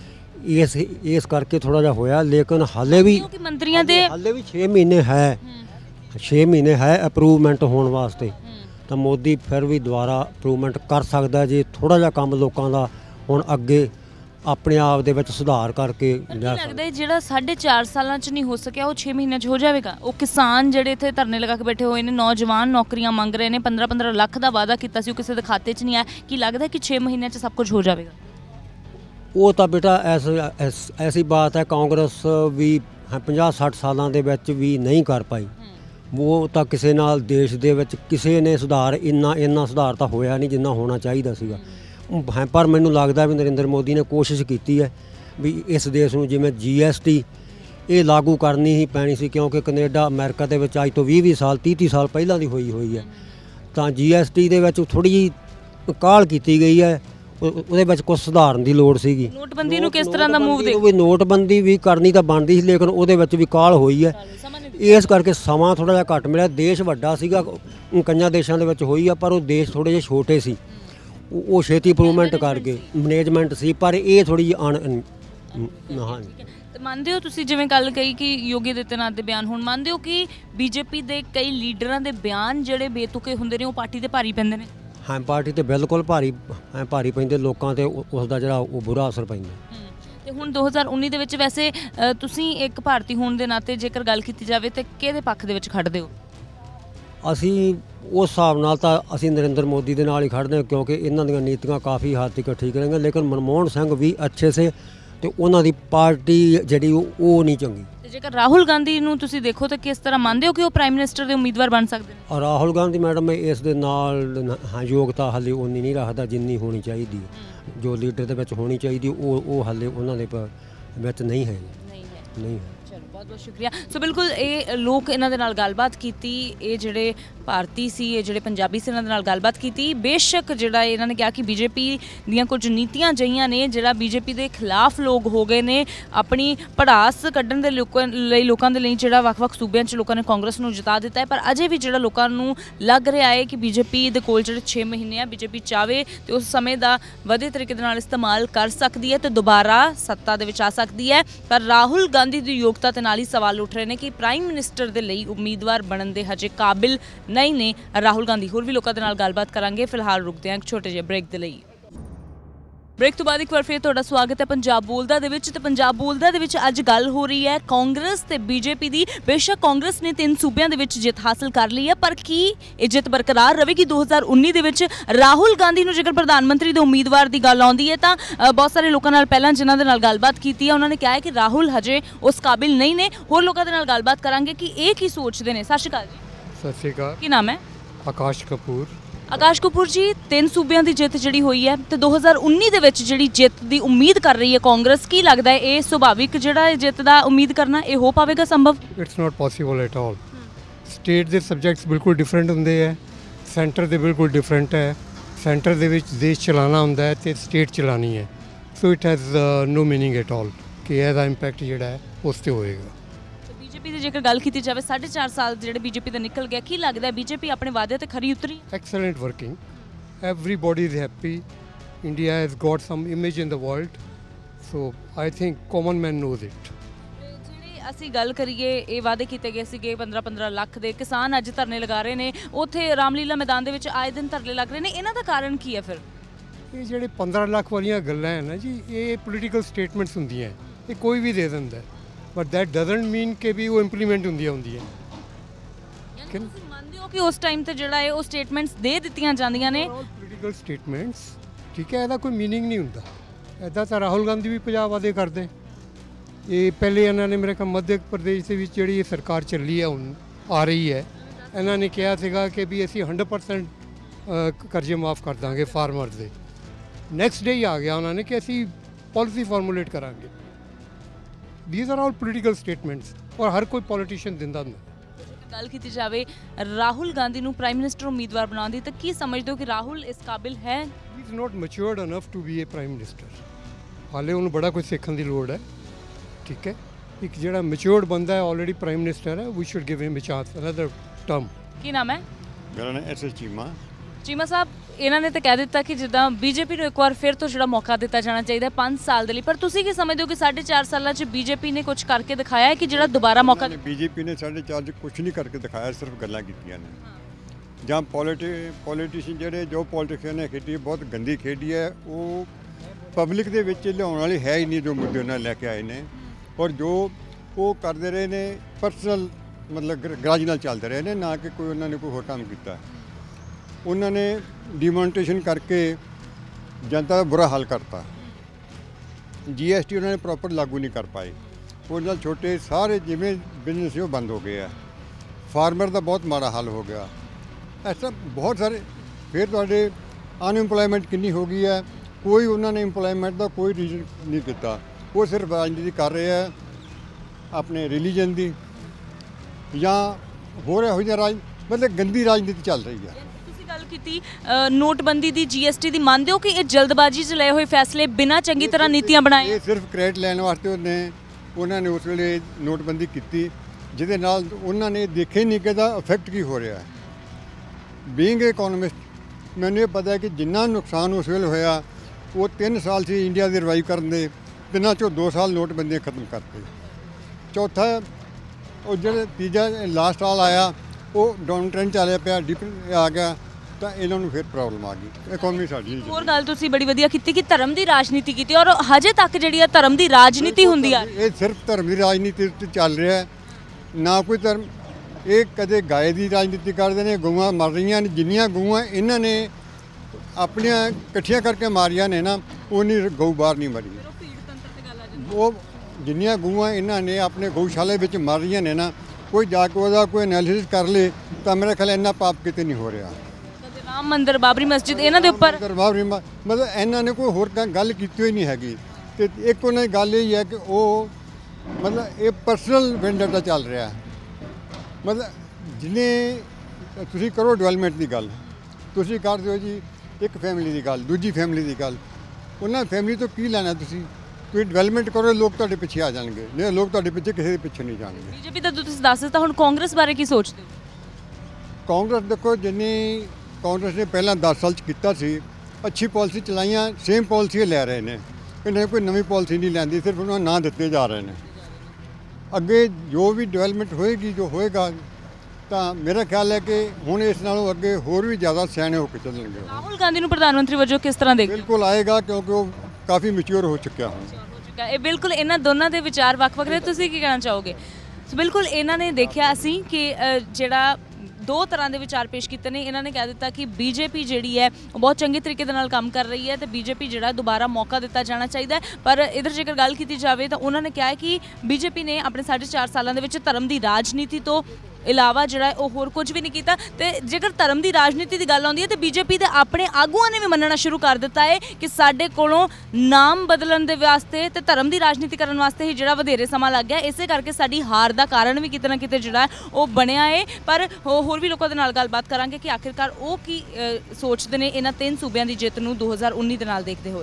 ਇਸ ਇਸ ਕਰਕੇ ਥੋੜ੍ਹਾ ਜਿਹਾ ਹੋਇਆ। ਲੇਕਿਨ ਹਾਲੇ ਵੀ ਕਿਉਂਕਿ ਮੰਤਰੀਆਂ ਦੇ ਹਾਲੇ ਵੀ ਛੇ ਮਹੀਨੇ ਹੈ ਛੇ ਮਹੀਨੇ ਹੈ ਅਪਰੂਵਮੈਂਟ ਹੋਣ ਵਾਸਤੇ, ਤਾਂ ਮੋਦੀ ਫਿਰ ਵੀ ਦੁਬਾਰਾ ਅਪਰੂਵਮੈਂਟ ਕਰ ਸਕਦਾ ਜੇ ਥੋੜ੍ਹਾ ਜਿਹਾ ਕੰਮ ਲੋਕਾਂ ਦਾ ਹੁਣ ਅੱਗੇ ਆਪਣੇ ਆਪ ਦੇ ਵਿੱਚ ਸੁਧਾਰ ਕਰਕੇ ਪਰ ਕੀ ਲਿਆ ਲੱਗਦਾ ਸਕਦਾ। ਹੈ ਜਿਹੜਾ ਸਾਢੇ ਚਾਰ ਸਾਲਾਂ 'ਚ ਨਹੀਂ ਹੋ ਸਕਿਆ ਉਹ ਛੇ ਮਹੀਨਿਆਂ 'ਚ ਹੋ ਜਾਵੇਗਾ? ਉਹ ਕਿਸਾਨ ਜਿਹੜੇ ਇੱਥੇ ਧਰਨੇ ਲਗਾ ਕੇ ਬੈਠੇ ਹੋਏ ਨੇ, ਨੌਜਵਾਨ ਨੌਕਰੀਆਂ ਮੰਗ ਰਹੇ ਨੇ, ਪੰਦਰਾਂ ਪੰਦਰਾਂ ਲੱਖ ਦਾ ਵਾਅਦਾ ਕੀਤਾ ਸੀ ਉਹ ਕਿਸੇ ਦੇ ਖਾਤੇ 'ਚ ਨਹੀਂ ਆਇਆ, ਕੀ ਲੱਗਦਾ ਕਿ ਛੇ ਮਹੀਨਿਆਂ 'ਚ ਸਭ ਕੁਝ ਹੋ ਜਾਵੇਗਾ? ਉਹ ਤਾਂ ਬੇਟਾ ਐਸ ਐਸ- ਐਸੀ ਬਾਤ ਹੈ, ਕਾਂਗਰਸ ਵੀ ਪੰਜਾਹ ਸੱਠ ਸਾਲਾਂ ਦੇ ਵਿੱਚ ਵੀ ਨਹੀਂ ਕਰ ਪਾਈ। ਉਹ ਤਾਂ ਕਿਸੇ ਨਾਲ ਦੇਸ਼ ਦੇ ਵਿੱਚ ਕਿਸੇ ਨੇ ਸੁਧਾਰ ਇੰਨਾ ਇੰਨਾ ਸੁਧਾਰ ਤਾਂ ਹੋਇਆ ਨਹੀਂ ਜਿੰਨਾ ਹੋਣਾ ਚਾਹੀਦਾ ਸੀਗਾ। ਹੈ ਪਰ ਮੈਨੂੰ ਲੱਗਦਾ ਵੀ ਨਰਿੰਦਰ ਮੋਦੀ ਨੇ ਕੋਸ਼ਿਸ਼ ਕੀਤੀ ਹੈ ਵੀ ਇਸ ਦੇਸ਼ ਨੂੰ ਜਿਵੇਂ ਜੀ ਐਸ ਟੀ ਇਹ ਲਾਗੂ ਕਰਨੀ ਹੀ ਪੈਣੀ ਸੀ, ਕਿਉਂਕਿ ਕੈਨੇਡਾ ਅਮਰੀਕਾ ਦੇ ਵਿੱਚ ਅੱਜ ਤੋਂ ਵੀਹ ਵੀਹ ਸਾਲ ਤੀਹ ਤੀਹ ਸਾਲ ਪਹਿਲਾਂ ਦੀ ਹੋਈ ਹੋਈ ਹੈ, ਤਾਂ ਜੀ ਐਸ ਟੀ ਦੇ ਵਿੱਚ ਥੋੜ੍ਹੀ ਜਿਹੀ ਕਾਹਲ ਕੀਤੀ ਗਈ ਹੈ, ਉਹ- ਉਹਦੇ ਵਿੱਚ ਕੁਝ ਸੁਧਾਰਨ ਦੀ ਲੋੜ ਸੀਗੀ। ਨੋਟਬੰਦੀ ਨੂੰ ਕਿਸ ਤਰ੍ਹਾਂ ਦਾ ਮੂਵ ਨੋਟਬੰਦੀ ਨੂੰ ਵੀ ਨੋਟਬੰਦੀ ਵੀ ਕਰਨੀ ਤਾਂ ਬਣਦੀ ਸੀ, ਲੇਕਿਨ ਉਹਦੇ ਵਿੱਚ ਵੀ ਕਾਹਲ ਹੋਈ ਹੈ, ਇਸ ਕਰਕੇ ਸਮਾਂ ਥੋੜ੍ਹਾ ਜਿਹਾ ਘੱਟ ਮਿਲਿਆ। ਦੇਸ਼ ਵੱਡਾ ਸੀਗਾ, ਕਈਆਂ ਦੇਸ਼ਾਂ ਦੇ ਵਿੱਚ ਹੋਈ ਆ, ਪਰ ਉਹ ਦੇਸ਼ ਥੋੜ੍ਹੇ ਜਿਹੇ ਛੋਟੇ ਸੀ, ਉਹ ਉਹ ਛੇਤੀ ਇੰਪਰੂਵਮੈਂਟ ਕਰ ਗਏ, ਮੈਨੇਜਮੈਂਟ ਸੀ, ਪਰ ਇਹ ਥੋੜ੍ਹੀ ਜਿਹੀ ਅਣ ਹਾਂ। ਤੇ ਮੰਨਦੇ ਹੋ ਤੁਸੀਂ ਜਿਵੇਂ ਗੱਲ ਕਹੀ ਕਿ ਯੋਗੀ ਆਦਿੱਤਿਆਨਾਥ ਦੇ ਬਿਆਨ, ਹੁਣ ਮੰਨਦੇ ਹੋ ਕਿ ਬੀਜੇਪੀ ਦੇ ਕਈ ਲੀਡਰਾਂ ਦੇ ਬਿਆਨ ਜਿਹੜੇ ਬੇਤੁਕੇ ਹੁੰਦੇ ਨੇ ਉਹ ਪਾਰਟੀ ਤੇ ਭਾਰੀ ਪੈਂਦੇ ਨੇ? ਹਾਂ, ਪਾਰਟੀ ਤੇ ਬਿਲਕੁਲ ਭਾਰੀ ਹਾਂ ਭਾਰੀ ਪੈਂਦੇ, ਲੋਕਾਂ ਤੇ ਉਸ ਦਾ ਜਿਹੜਾ ਉਹ ਬੁਰਾ ਅਸਰ ਪੈਂਦਾ। ਤੇ ਹੁਣ ਦੋ ਹਜ਼ਾਰ ਉੱਨੀ ਦੇ ਵਿੱਚ ਵੈਸੇ ਅ, ਤੁਸੀਂ ਇੱਕ ਭਾਰਤੀ ਹੋਣ ਦੇ ਨਾਤੇ ਜੇਕਰ ਗੱਲ ਕੀਤੀ ਜਾਵੇ ਤੇ ਕਿਹਦੇ ਪੱਖ ਦੇ ਵਿੱਚ ਖੜਦੇ ਹੋ? ਅਸੀਂ ਉਸ ਹਿਸਾਬ ਨਾਲ ਤਾਂ ਅਸੀਂ ਨਰਿੰਦਰ ਮੋਦੀ ਦੇ ਨਾਲ ਹੀ ਖੜਦੇ ਹਾਂ, ਕਿਉਂਕਿ ਇਹਨਾਂ ਦੀਆਂ ਨੀਤੀਆਂ ਕਾਫੀ ਹੱਦ ਤੱਕ ਠੀਕ ਰਹੀਆਂ, ਲੇਕਿਨ ਮਨਮੋਹਨ ਸਿੰਘ ਵੀ ਅੱਛੇ ਸੇ ਤੇ ਉਹਨਾਂ ਦੀ ਪਾਰਟੀ ਜਿਹੜੀ ਉਹ ਉਹ ਨਹੀਂ ਚੰਗੀ। ਤੇ ਜੇਕਰ ਰਾਹੁਲ ਗਾਂਧੀ ਨੂੰ ਤੁਸੀਂ ਦੇਖੋ ਤਾਂ ਕਿਸ ਤਰ੍ਹਾਂ ਮੰਨਦੇ ਹੋ ਕਿ ਉਹ ਪ੍ਰਾਈਮ ਮਿਨਿਸਟਰ ਦੇ ਉਮੀਦਵਾਰ ਬਣ ਸਕਦੇ ਨੇ? ਔਰ ਰਾਹੁਲ ਗਾਂਧੀ ਮੈਡਮ ਇਸ ਦੇ ਨਾਲ ਹਾਂ ਯੋਗਤਾ ਹਾਲੇ ਉਨੀ ਨਹੀਂ ਰੱਖਦਾ ਜਿੰਨੀ ਹੋਣੀ ਚਾਹੀਦੀ ਹੈ, ਜੋ ਲੀਡਰ ਦੇ ਵਿੱਚ ਹੋਣੀ ਚਾਹੀਦੀ ਉਹ ਉਹ ਹਾਲੇ ਉਹਨਾਂ ਦੇ ਪ- ਵਿੱਚ ਨਹੀਂ ਹੈ ਨਹੀਂ ਹੈ। ਨਹੀਂ ਹੈ। ਚਲੋ ਬਹੁਤ ਬਹੁਤ ਸ਼ੁਕਰੀਆ। ਸੋ ਬਿਲਕੁਲ ਇਹ ਲੋਕ ਇਹਨਾਂ ਦੇ ਨਾਲ ਗੱਲਬਾਤ ਕੀਤੀ, ਇਹ ਜਿਹੜੇ ਭਾਰਤੀ ਸੀ, ਇਹ ਜਿਹੜੇ ਪੰਜਾਬੀ ਸੀ, ਇਹਨਾਂ ਦੇ ਨਾਲ ਗੱਲਬਾਤ ਕੀਤੀ। ਬੇਸ਼ੱਕ ਜਿਹੜਾ ਇਹਨਾਂ ਨੇ ਕਿਹਾ ਕਿ ਬੀਜੇਪੀ ਦੀਆਂ ਕੁਝ ਨੀਤੀਆਂ ਜਹੀਆਂ ਨੇ ਜਿਹੜਾ ਬੀਜੇਪੀ ਦੇ ਖਿਲਾਫ ਲੋਕ ਹੋ ਗਏ ਨੇ, ਆਪਣੀ ਭੜਾਸ ਕੱਢਣ ਦੇ ਲੋਕਾਂ ਲਈ ਲੋਕਾਂ ਦੇ ਲਈ ਜਿਹੜਾ ਵੱਖ-ਵੱਖ ਸੂਬਿਆਂ 'ਚ ਲੋਕਾਂ ਨੇ ਕਾਂਗਰਸ ਨੂੰ ਜਿਤਾ ਦਿੱਤਾ ਹੈ, ਪਰ ਅਜੇ ਵੀ ਜਿਹੜਾ ਲੋਕਾਂ ਨੂੰ ਲੱਗ ਰਿਹਾ ਹੈ ਕਿ ਬੀਜੇਪੀ ਦੇ ਕੋਲ ਜਿਹੜੇ ਛੇ ਮਹੀਨੇ ਆ, ਬੀਜੇਪੀ ਚਾਹਵੇ ਤੇ ਉਸ ਸਮੇਂ ਦਾ ਵਧੀਆ ਤਰੀਕੇ ਦੇ ਨਾਲ ਇਸਤੇਮਾਲ ਕਰ ਸਕਦੀ ਹੈ ਤੇ ਦੁਬਾਰਾ ਸੱਤਾ ਦੇ ਵਿੱਚ ਆ ਸਕਦੀ ਹੈ। ਪਰ ਰਾਹੁਲ ਗਾਂਧੀ ਦੀ ਯੋਗਤਾ ਤੇ ਨਾਲ ਹੀ ਸਵਾਲ ਉੱਠ ਰਹੇ ਨੇ ਕਿ ਪ੍ਰਾਈਮ ਮਿਨਿਸਟਰ ਦੇ ਲਈ ਉਮੀਦਵਾਰ ਬਣਨ ਦੇ ਹਜੇ ਕਾਬਿਲ ਨਹੀਂ ਨੇ ਰਾਹੁਲ ਗਾਂਧੀ। ਹੋਰ ਵੀ ਲੋਕਾਂ ਦੇ ਨਾਲ ਗੱਲਬਾਤ ਕਰਾਂਗੇ, ਫਿਲਹਾਲ ਰੁਕਦੇ ਹਾਂ ਇੱਕ ਛੋਟੇ ਜਿਹੇ ਬ੍ਰੇਕ ਦੇ ਲਈ। ਬ੍ਰੇਕ ਤੋਂ ਬਾਅਦ ਇੱਕ ਵਾਰ ਫਿਰ ਤੁਹਾਡਾ ਸਵਾਗਤ ਹੈ ਪੰਜਾਬ ਬੋਲਦਾ ਦੇ ਵਿੱਚ। ਤੇ ਪੰਜਾਬ ਬੋਲਦਾ ਦੇ ਵਿੱਚ ਅੱਜ ਗੱਲ ਹੋ ਰਹੀ ਹੈ ਕਾਂਗਰਸ ਤੇ ਬੀਜੇਪੀ ਦੀ। ਬੇਸ਼ੱਕ ਕਾਂਗਰਸ ਨੇ ਤਿੰਨ ਸੂਬਿਆਂ ਦੇ ਵਿੱਚ ਜਿੱਤ ਹਾਸਲ ਕਰ ਲਈ ਹੈ, ਪਰ ਕੀ ਇਹ ਜਿੱਤ ਬਰਕਰਾਰ ਰਹੇਗੀ ਦੋ ਹਜ਼ਾਰ ਉੱਨੀ ਦੇ ਵਿੱਚ? ਰਾਹੁਲ ਗਾਂਧੀ ਨੂੰ ਜੇਕਰ ਪ੍ਰਧਾਨ ਮੰਤਰੀ ਦੇ ਉਮੀਦਵਾਰ ਦੀ ਗੱਲ ਆਉਂਦੀ ਹੈ ਤਾਂ ਬਹੁਤ ਸਾਰੇ ਲੋਕਾਂ ਨਾਲ ਪਹਿਲਾਂ ਜਿਨ੍ਹਾਂ ਦੇ ਨਾਲ ਗੱਲਬਾਤ ਕੀਤੀ ਹੈ ਉਹਨਾਂ ਨੇ ਕਿਹਾ ਹੈ ਕਿ ਰਾਹੁਲ ਹਜੇ ਉਸ ਕਾਬਿਲ ਨਹੀਂ ਨੇ। ਹੋਰ ਲੋਕਾਂ ਦੇ ਨਾਲ ਗੱਲਬਾਤ ਕਰਾਂਗੇ ਕਿ ਇਹ ਕੀ ਸੋਚਦੇ ਨੇ। ਸਤਿ ਸ਼੍ਰੀ ਅਕਾਲ ਜੀ। ਸਤਿ ਸ਼੍ਰੀ ਅਕਾਲ। ਕੀ ਨਾਮ ਹੈ? ਆਕਾਸ਼ ਕਪੂਰ। ਆਕਾਸ਼ ਕਪੂਰ ਜੀ, ਤਿੰਨ ਸੂਬਿਆਂ ਦੀ ਜਿੱਤ ਜਿਹੜੀ ਹੋਈ ਹੈ ਤੇ ਦੋ ਹਜ਼ਾਰ ਉੱਨੀ ਦੇ ਵਿੱਚ ਜਿਹੜੀ ਜਿੱਤ ਦੀ ਉਮੀਦ ਕਰ ਰਹੀ ਹੈ ਕਾਂਗਰਸ, ਕੀ ਲੱਗਦਾ ਹੈ ਇਹ ਸੁਭਾਵਿਕ ਜਿਹੜਾ ਜਿੱਤ ਦਾ ਉਮੀਦ ਕਰਨਾ ਇਹ ਹੋ ਪਾਵੇਗਾ ਸੰਭਵ? It's not possible at all. State ਦੇ ਸਬਜੈਕਟਸ ਬਿਲਕੁਲ ਡਿਫਰੈਂਟ ਹੁੰਦੇ ਹੈ, ਸੈਂਟਰ ਦੇ ਬਿਲਕੁਲ ਡਿਫਰੈਂਟ ਹੈ। ਸੈਂਟਰ ਦੇ ਵਿੱਚ ਦੇਸ਼ ਚਲਾਉਣਾ ਹੁੰਦਾ ਹੈ ਤੇ ਸਟੇਟ ਚਲਾਉਣੀ ਹੈ, so it has no meaning at all. ਕਿ ਇਹਦਾ ਇੰਪੈਕਟ ਜਿਹੜਾ ਹੈ ਉਸ 'ਤੇ ਹੋਏਗਾ। ਬੀਜੇਪੀ ਦੀ ਜੇਕਰ ਗੱਲ ਕੀਤੀ ਜਾਵੇ ਸਾਢੇ ਚਾਰ ਸਾਲ ਜਿਹੜੇ ਬੀਜੇਪੀ ਦਾ ਨਿਕਲ ਗਿਆ, ਕੀ ਲੱਗਦਾ ਹੈ ਬੀਜੇਪੀ ਆਪਣੇ ਵਾਅਦੇ ਤੇ ਖਰੀ ਉਤਰੀ? Excellent working. Everybody is happy. India has got some image in the world. So I think common man knows it. ਜਿਹੜੀ ਅਸੀਂ ਗੱਲ ਕਰੀਏ, ਇਹ ਵਾਅਦੇ ਕੀਤੇ ਗਏ ਸੀਗੇ ਪੰਦਰਾਂ ਪੰਦਰਾਂ ਲੱਖ ਦੇ, ਕਿਸਾਨ ਅੱਜ ਧਰਨੇ ਲਗਾ ਰਹੇ ਨੇ, ਉੱਥੇ ਰਾਮਲੀਲਾ ਮੈਦਾਨ ਦੇ ਵਿੱਚ ਆਏ ਦਿਨ ਧਰਨੇ ਲੱਗ ਰਹੇ ਨੇ, ਇਹਨਾਂ ਦਾ ਕਾਰਨ ਕੀ ਹੈ ਫਿਰ? ਇਹ ਜਿਹੜੇ ਪੰਦਰਾਂ ਲੱਖ ਵਾਲੀਆਂ ਗੱਲਾਂ ਹੈ ਨਾ ਜੀ, ਇਹ ਪੋਲੀਟੀਕਲ ਸਟੇਟਮੈਂਟਸ ਹੁੰਦੀਆਂ, ਇਹ ਕੋਈ ਵੀ ਦੇ ਦਿੰਦਾ, ਬਟ ਦੈਟ ਡਜ਼ਨਟ ਮੀਨ ਕਿ ਵੀ ਉਹ ਇੰਪਲੀਮੈਂਟ ਹੁੰਦੀਆਂ ਹੁੰਦੀਆਂ। ਤੁਸੀਂ ਮੰਨਦੇ ਹੋ ਕਿ ਉਸ ਟਾਈਮ ਤੇ ਜਿਹੜਾ ਹੈ ਉਹ ਸਟੇਟਮੈਂਟਸ ਦੇ ਦਿੱਤੀਆਂ ਜਾਂਦੀਆਂ ਨੇ? ਪੋਲੀਟੀਕਲ ਸਟੇਟਮੈਂਟਸ, ਠੀਕ ਹੈ, ਇਹਦਾ ਕੋਈ ਮੀਨਿੰਗ ਨਹੀਂ ਹੁੰਦਾ। ਇੱਦਾਂ ਤਾਂ ਰਾਹੁਲ ਗਾਂਧੀ ਵੀ ਪੰਜਾਬ ਵਾਅਦੇ ਕਰਦੇ। ਇਹ ਪਹਿਲੇ ਇਹਨਾਂ ਨੇ ਮੇਰੇ ਖਿਆਲ ਮੱਧ ਪ੍ਰਦੇਸ਼ ਦੇ ਵਿੱਚ ਜਿਹੜੀ ਇਹ ਸਰਕਾਰ ਚੱਲੀ ਹੈ ਹੁਣ ਆ ਰਹੀ ਹੈ, ਇਹਨਾਂ ਨੇ ਕਿਹਾ ਸੀਗਾ ਕਿ ਵੀ ਅਸੀਂ ਹੰਡਰਡ ਪਰਸੈਂਟ ਕਰਜ਼ੇ ਮਾਫ ਕਰ ਦਾਂਗੇ ਫਾਰਮਰਸ ਦੇ। ਨੈਕਸਟ ਡੇ ਹੀ ਆ ਗਿਆ ਉਹਨਾਂ ਨੇ ਕਿ ਅਸੀਂ ਪਾਲਿਸੀ ਫਾਰਮੂਲੇਟ ਕਰਾਂਗੇ। These are all political statements, ਔਰ ਹਰ ਕੋਈ ਪੋਲੀਟੀਸ਼ੀਅਨ ਦਿੰਦਾ ਹੁੰਦਾ। ਗੱਲ ਕੀਤੀ ਜਾਵੇ ਰਾਹੁਲ ਗਾਂਧੀ ਨੂੰ ਪ੍ਰਾਈਮ ਮਿਨਿਸਟਰ ਉਮੀਦਵਾਰ ਬਣਾਉਣ ਦੀ, ਤਾਂ ਕੀ ਸਮਝਦੇ ਹੋ ਕਿ ਰਾਹੁਲ ਇਸ ਕਾਬਿਲ ਹੈ? He is not matured enough to be a prime minister. ਹਾਲੇ ਉਹਨੂੰ ਬੜਾ ਕੁਝ ਸਿੱਖਣ ਦੀ ਲੋੜ ਹੈ, ਠੀਕ ਹੈ। ਇੱਕ ਜਿਹੜਾ ਮੈਚੁਰਡ ਬੰਦਾ ਹੈ, ਆਲਰੇਡੀ ਪ੍ਰਾਈਮ ਮਿਨਿਸਟਰ ਹੈ, we should give him a chance, another term. ਕੀ ਨਾਮ ਹੈ? ਮੇਰਾ ਨਾਮ ਐਸ ਐਸ ਚੀਮਾ। ਚੀਮਾ ਸਾਹਿਬ, ਇਹਨਾਂ ਨੇ ਤਾਂ ਕਹਿ ਦਿੱਤਾ ਕਿ ਜਿੱਦਾਂ ਬੀਜੇਪੀ ਨੂੰ ਇੱਕ ਵਾਰ ਫਿਰ ਤੋਂ ਜਿਹੜਾ ਮੌਕਾ ਦਿੱਤਾ ਜਾਣਾ ਚਾਹੀਦਾ ਪੰਜ ਸਾਲ ਦੇ ਲਈ, ਪਰ ਤੁਸੀਂ ਕੀ ਸਮਝਦੇ ਹੋ ਕਿ ਸਾਢੇ ਚਾਰ ਸਾਲਾਂ 'ਚ ਬੀਜੇਪੀ ਨੇ ਕੁਝ ਕਰਕੇ ਦਿਖਾਇਆ ਹੈ ਕਿ ਜਿਹੜਾ ਦੁਬਾਰਾ ਮੌਕਾ? ਬੀਜੇਪੀ ਨੇ ਸਾਢੇ ਚਾਰ 'ਚ ਕੁਝ ਨਹੀਂ ਕਰਕੇ ਦਿਖਾਇਆ, ਸਿਰਫ ਗੱਲਾਂ ਕੀਤੀਆਂ ਨੇ। ਜਾਂ ਪੋਲੀਟੀ ਪੋਲੀਟੀਸ਼ੀਅਨ ਜਿਹੜੇ ਜੋ ਪੋਲੀਟਿਕਸ ਨੇ ਖੇਡੀ ਬਹੁਤ ਗੰਦੀ ਖੇਡੀ ਹੈ, ਉਹ ਪਬਲਿਕ ਦੇ ਵਿੱਚ ਲਿਆਉਣ ਵਾਲੀ ਹੈ ਹੀ ਨਹੀਂ ਜੋ ਮੁੱਦੇ ਉਹਨਾਂ ਲੈ ਕੇ ਆਏ ਨੇ। ਔਰ ਜੋ ਉਹ ਕਰਦੇ ਰਹੇ ਨੇ ਪਰਸਨਲ ਮਤਲਬ ਗਰਾਜ ਨਾਲ ਚੱਲਦੇ ਰਹੇ ਨੇ, ਨਾ ਕਿ ਕੋਈ ਉਹਨਾਂ ਨੇ ਕੋਈ ਹੋਰ ਕੰਮ ਕੀਤਾ। ਉਹਨਾਂ ਨੇ ਡਿਮੋਨਟੇਸ਼ਨ ਕਰਕੇ ਜਨਤਾ ਦਾ ਬੁਰਾ ਹਾਲ ਕਰਤਾ। ਜੀ ਐਸ ਟੀ ਉਹਨਾਂ ਨੇ ਪ੍ਰੋਪਰ ਲਾਗੂ ਨਹੀਂ ਕਰ ਪਾਏ, ਉਹਦੇ ਨਾਲ ਛੋਟੇ ਸਾਰੇ ਜਿਵੇਂ ਬਿਜ਼ਨਸ ਸੀ ਉਹ ਬੰਦ ਹੋ ਗਏ ਆ। ਫਾਰਮਰ ਦਾ ਬਹੁਤ ਮਾੜਾ ਹਾਲ ਹੋ ਗਿਆ। ਐਸਾ ਬਹੁਤ ਸਾਰੇ। ਫਿਰ ਤੁਹਾਡੇ ਅਨਇੰਪਲੋਇਮੈਂਟ ਕਿੰਨੀ ਹੋ ਗਈ ਹੈ, ਕੋਈ ਉਹਨਾਂ ਨੇ ਇੰਪਲੋਇਮੈਂਟ ਦਾ ਕੋਈ ਰੀਜ਼ਨ ਨਹੀਂ ਦਿੱਤਾ। ਉਹ ਸਿਰਫ ਰਾਜਨੀਤੀ ਕਰ ਰਹੇ ਆ ਆਪਣੇ ਰਿਲੀਜਨ ਦੀ, ਜਾਂ ਹੋਰ ਇਹੋ ਜਿਹਾ ਰਾਜ ਮਤਲਬ ਗੰਦੀ ਰਾਜਨੀਤੀ ਚੱਲ ਰਹੀ ਹੈ। ਤੁਸੀਂ ਗੱਲ ਕੀਤੀ ਨੋਟਬੰਦੀ ਦੀ, ਜੀ ਐਸ ਟੀ ਦੀ, ਮੰਨਦੇ ਹੋ ਕਿ ਇਹ ਜਲਦਬਾਜ਼ੀ 'ਚ ਲਏ ਹੋਏ ਫੈਸਲੇ ਬਿਨਾਂ ਚੰਗੀ ਤਰ੍ਹਾਂ ਨੀਤੀਆਂ ਬਣਾਏ? ਇਹ ਸਿਰਫ ਕ੍ਰੈਡਿਟ ਲੈਣ ਵਾਸਤੇ ਉਹਨੇ ਉਹਨਾਂ ਨੇ ਉਸ ਵੇਲੇ ਨੋਟਬੰਦੀ ਕੀਤੀ, ਜਿਹਦੇ ਨਾਲ ਉਹਨਾਂ ਨੇ ਦੇਖਿਆ ਹੀ ਨਹੀਂ ਕਿ ਇਹਦਾ ਇਫੈਕਟ ਕੀ ਹੋ ਰਿਹਾ ਹੈ। ਬੀਇੰਗ ਇਕੋਨੋਮਿਸਟ ਮੈਨੂੰ ਇਹ ਪਤਾ ਹੈ ਕਿ ਜਿੰਨਾ ਨੁਕਸਾਨ ਉਸ ਵੇਲੇ ਹੋਇਆ, ਉਹ ਤਿੰਨ ਸਾਲ ਸੀ ਇੰਡੀਆ ਦੇ ਰਿਵਾਈਵ ਕਰਨ ਦੇ, ਤਿੰਨਾਂ 'ਚੋਂ ਦੋ ਸਾਲ ਨੋਟਬੰਦੀਆਂ ਖਤਮ ਕਰਤੇ। ਚੌਥਾ ਉਹ ਜਿਹੜੇ ਤੀਜਾ ਲਾਸਟ ਸਾਲ ਆਇਆ, ਉਹ ਡਾਊਨ ਟ੍ਰੈਂਡ ਚੱਲਿਆ ਪਿਆ, ਡਿਪ ਆ ਗਿਆ, ਤਾਂ ਇਹਨਾਂ ਨੂੰ ਫਿਰ ਪ੍ਰੋਬਲਮ ਆ ਗਈ। ਇਕਨੋਮੀ ਸਾਡੀ ਹੋਰ ਗੱਲ ਤੁਸੀਂ ਬੜੀ ਵਧੀਆ ਕੀਤੀ ਕਿ ਧਰਮ ਦੀ ਰਾਜਨੀਤੀ ਕੀਤੀ, ਔਰ ਹਜੇ ਤੱਕ ਜਿਹੜੀ ਆ ਧਰਮ ਦੀ ਰਾਜਨੀਤੀ ਹੁੰਦੀ ਆ। ਇਹ ਸਿਰਫ ਧਰਮ ਦੀ ਰਾਜਨੀਤੀ ਤੇ ਚੱਲ ਰਿਹਾ ਹੈ, ਨਾ ਕੋਈ ਧਰਮ। ਇਹ ਕਦੇ ਗਾਏ ਦੀ ਰਾਜਨੀਤੀ ਕਰਦੇ ਨੇ, ਗਊਆਂ ਮਰ ਰਹੀਆਂ ਨੇ, ਜਿੰਨੀਆਂ ਗਊਆਂ ਇਹਨਾਂ ਨੇ ਆਪਣੀਆਂ ਇਕੱਠੀਆਂ ਕਰਕੇ ਮਾਰੀਆਂ ਨੇ ਨਾ, ਉਨੀ ਗਊ ਬਾਹਰ ਨਹੀਂ ਮਰੀ। ਉਹ ਜਿੰਨੀਆਂ ਗਊਆਂ ਇਹਨਾਂ ਨੇ ਆਪਣੇ ਗਊਸ਼ਾਲੇ ਵਿੱਚ ਮਰ ਰਹੀਆਂ ਨੇ ਨਾ, ਕੋਈ ਜਾ ਕੇ ਉਹਦਾ ਕੋਈ ਐਨਾਲਿਸਿਸ ਕਰ ਲੇ ਤਾਂ ਮੇਰੇ ਖਿਆਲ ਇੰਨਾ ਪਾਪ ਕਿਤੇ ਨਹੀਂ ਹੋ ਰਿਹਾ। ਰਾਮ ਮੰਦਿਰ, ਬਾਬਰੀ ਮਸਜਿਦ, ਇਹਨਾਂ ਦੇ ਉੱਪਰ ਬਾਬਰੀ ਮਤਲਬ ਇਹਨਾਂ ਨੇ ਕੋਈ ਹੋਰ ਗੱਲ ਕੀਤੀ ਹੋਈ ਨਹੀਂ ਹੈਗੀ। ਤੇ ਇੱਕ ਉਹਨਾਂ ਦੀ ਗੱਲ ਇਹ ਹੈ ਕਿ ਉਹ ਮਤਲਬ ਇਹ ਪਰਸਨਲ ਵੈਂਡਰ ਚੱਲ ਰਿਹਾ। ਮਤਲਬ ਜਿਹਨੇ ਤੁਸੀਂ ਕਰੋ ਡਿਵੈਲਪਮੈਂਟ ਦੀ ਗੱਲ, ਤੁਸੀਂ ਕਰਦੇ ਹੋ ਜੀ ਇੱਕ ਫੈਮਿਲੀ ਦੀ ਗੱਲ, ਦੂਜੀ ਫੈਮਿਲੀ ਦੀ ਗੱਲ, ਉਹਨਾਂ ਫੈਮਿਲੀ ਤੋਂ ਕੀ ਲੈਣਾ ਤੁਸੀਂ? ਤੁਸੀਂ ਡਿਵੈਲਪਮੈਂਟ ਕਰੋ, ਲੋਕ ਤੁਹਾਡੇ ਪਿੱਛੇ ਆ ਜਾਣਗੇ, ਨਹੀਂ ਲੋਕ ਤੁਹਾਡੇ ਪਿੱਛੇ ਕਿਸੇ ਦੇ ਪਿੱਛੇ ਨਹੀਂ ਜਾਣਗੇ। ਬੀਜੇਪੀ ਦਾ ਤੁਸੀਂ ਦੱਸ ਦਿੱਤਾ, ਹੁਣ ਕਾਂਗਰਸ ਬਾਰੇ ਕੀ ਸੋਚਦੇ ਹੋ? ਕਾਂਗਰਸ ਦੇਖੋ, ਜਿੰਨੀ ਕਾਂਗਰਸ ਨੇ ਪਹਿਲਾਂ ਦਸ ਸਾਲ 'ਚ ਕੀਤਾ ਸੀ, ਅੱਛੀ ਪਾਲਿਸੀ ਚਲਾਈਆਂ, ਸੇਮ ਪਾਲਿਸੀ ਲੈ ਰਹੇ ਨੇ। ਇਹਨਾਂ ਕੋਈ ਨਵੀਂ ਪਾਲਿਸੀ ਨਹੀਂ ਲੈਂਦੀ, ਸਿਰਫ ਉਹਨਾਂ ਨੂੰ ਨਾਂ ਦਿੱਤੇ ਜਾ ਰਹੇ ਨੇ। ਅੱਗੇ ਜੋ ਵੀ ਡਿਵੈਲਪਮੈਂਟ ਹੋਏਗੀ, ਜੋ ਹੋਏਗਾ, ਤਾਂ ਮੇਰਾ ਖਿਆਲ ਹੈ ਕਿ ਹੁਣ ਇਸ ਨਾਲੋਂ ਅੱਗੇ ਹੋਰ ਵੀ ਜ਼ਿਆਦਾ ਸਿਆਣੇ ਹੋ ਕੇ ਚੱਲਣਗੇ। ਰਾਹੁਲ ਗਾਂਧੀ ਨੂੰ ਪ੍ਰਧਾਨ ਮੰਤਰੀ ਵਜੋਂ ਕਿਸ ਤਰ੍ਹਾਂ ਦੇਖਦੇ? ਬਿਲਕੁਲ ਆਏਗਾ, ਕਿਉਂਕਿ ਉਹ ਕਾਫੀ ਮੈਚੁਰ ਹੋ ਚੁੱਕਿਆ ਹੁਣ। ਇਹ ਬਿਲਕੁਲ ਇਹਨਾਂ ਦੋਨਾਂ ਦੇ ਵਿਚਾਰ ਵੱਖ-ਵੱਖ ਨੇ। ਤੁਸੀਂ ਕੀ ਕਹਿਣਾ ਚਾਹੋਗੇ? ਸੋ ਬਿਲਕੁਲ ਇਹਨਾਂ ਨੇ ਦੇਖਿਆ ਅਸੀਂ ਕਿ ਜਿਹੜਾ ਦੋ ਤਰ੍ਹਾਂ ਦੇ ਵਿਚਾਰ ਪੇਸ਼ ਕੀਤੇ ਨੇ। ਇਹਨਾਂ ਨੇ ਕਹਿ ਦਿੱਤਾ ਕਿ ਬੀਜੇਪੀ ਜਿਹੜੀ ਹੈ ਉਹ ਬਹੁਤ ਚੰਗੇ ਤਰੀਕੇ ਦੇ ਨਾਲ ਕੰਮ ਕਰ ਰਹੀ ਹੈ ਤੇ ਬੀਜੇਪੀ ਜਿਹੜਾ ਦੁਬਾਰਾ ਮੌਕਾ ਦਿੱਤਾ ਜਾਣਾ ਚਾਹੀਦਾ ਹੈ। ਪਰ ਇਧਰ ਜੇਕਰ ਗੱਲ ਕੀਤੀ ਜਾਵੇ ਤਾਂ ਉਹਨਾਂ ਨੇ ਕਿਹਾ ਹੈ ਕਿ ਬੀਜੇਪੀ ਨੇ ਆਪਣੇ ਸਾਢੇ ਚਾਰ ਸਾਲਾਂ ਦੇ ਵਿੱਚ ਧਰਮ ਦੀ ਰਾਜਨੀਤੀ ਤੋਂ ਇਲਾਵਾ ਜਿਹੜਾ ਉਹ ਹੋਰ ਕੁਝ ਵੀ ਨਹੀਂ ਕੀਤਾ। ਤੇ ਜੇਕਰ ਧਰਮ ਦੀ ਰਾਜਨੀਤੀ ਦੀ ਗੱਲ ਆਉਂਦੀ ਹੈ ਤੇ ਬੀਜੇਪੀ ਦੇ ਆਪਣੇ ਆਗੂਆਂ ਨੇ ਵੀ ਮੰਨਣਾ ਸ਼ੁਰੂ ਕਰ ਦਿੱਤਾ ਹੈ ਕਿ ਸਾਡੇ ਕੋਲੋਂ ਨਾਮ ਬਦਲਣ ਦੇ ਵਾਸਤੇ ਤੇ ਧਰਮ ਦੀ ਰਾਜਨੀਤੀ ਕਰਨ ਵਾਸਤੇ ਹੀ ਜਿਹੜਾ ਵਧੇਰੇ ਸਮਾਂ ਲੱਗ ਗਿਆ। ਇਸੇ ਕਰਕੇ ਸਾਡੀ ਹਾਰ ਦਾ ਕਾਰਨ ਵੀ ਕਿਤੇ ਨਾ ਕਿਤੇ ਜਿਹੜਾ ਉਹ ਬਣਿਆ ਹੈ। ਪਰ ਹੋਰ ਵੀ ਲੋਕਾਂ ਦੇ ਨਾਲ ਗੱਲਬਾਤ ਕਰਾਂਗੇ ਕਿ ਆਖਿਰਕਾਰ ਉਹ ਕੀ ਸੋਚਦੇ ਨੇ ਇਹਨਾਂ ਤਿੰਨ ਸੂਬਿਆਂ ਦੀ ਜਿੱਤ ਨੂੰ ਦੋ ਹਜ਼ਾਰ ਉੱਨੀ ਦੇ ਨਾਲ ਦੇਖਦੇ ਹੋਏ।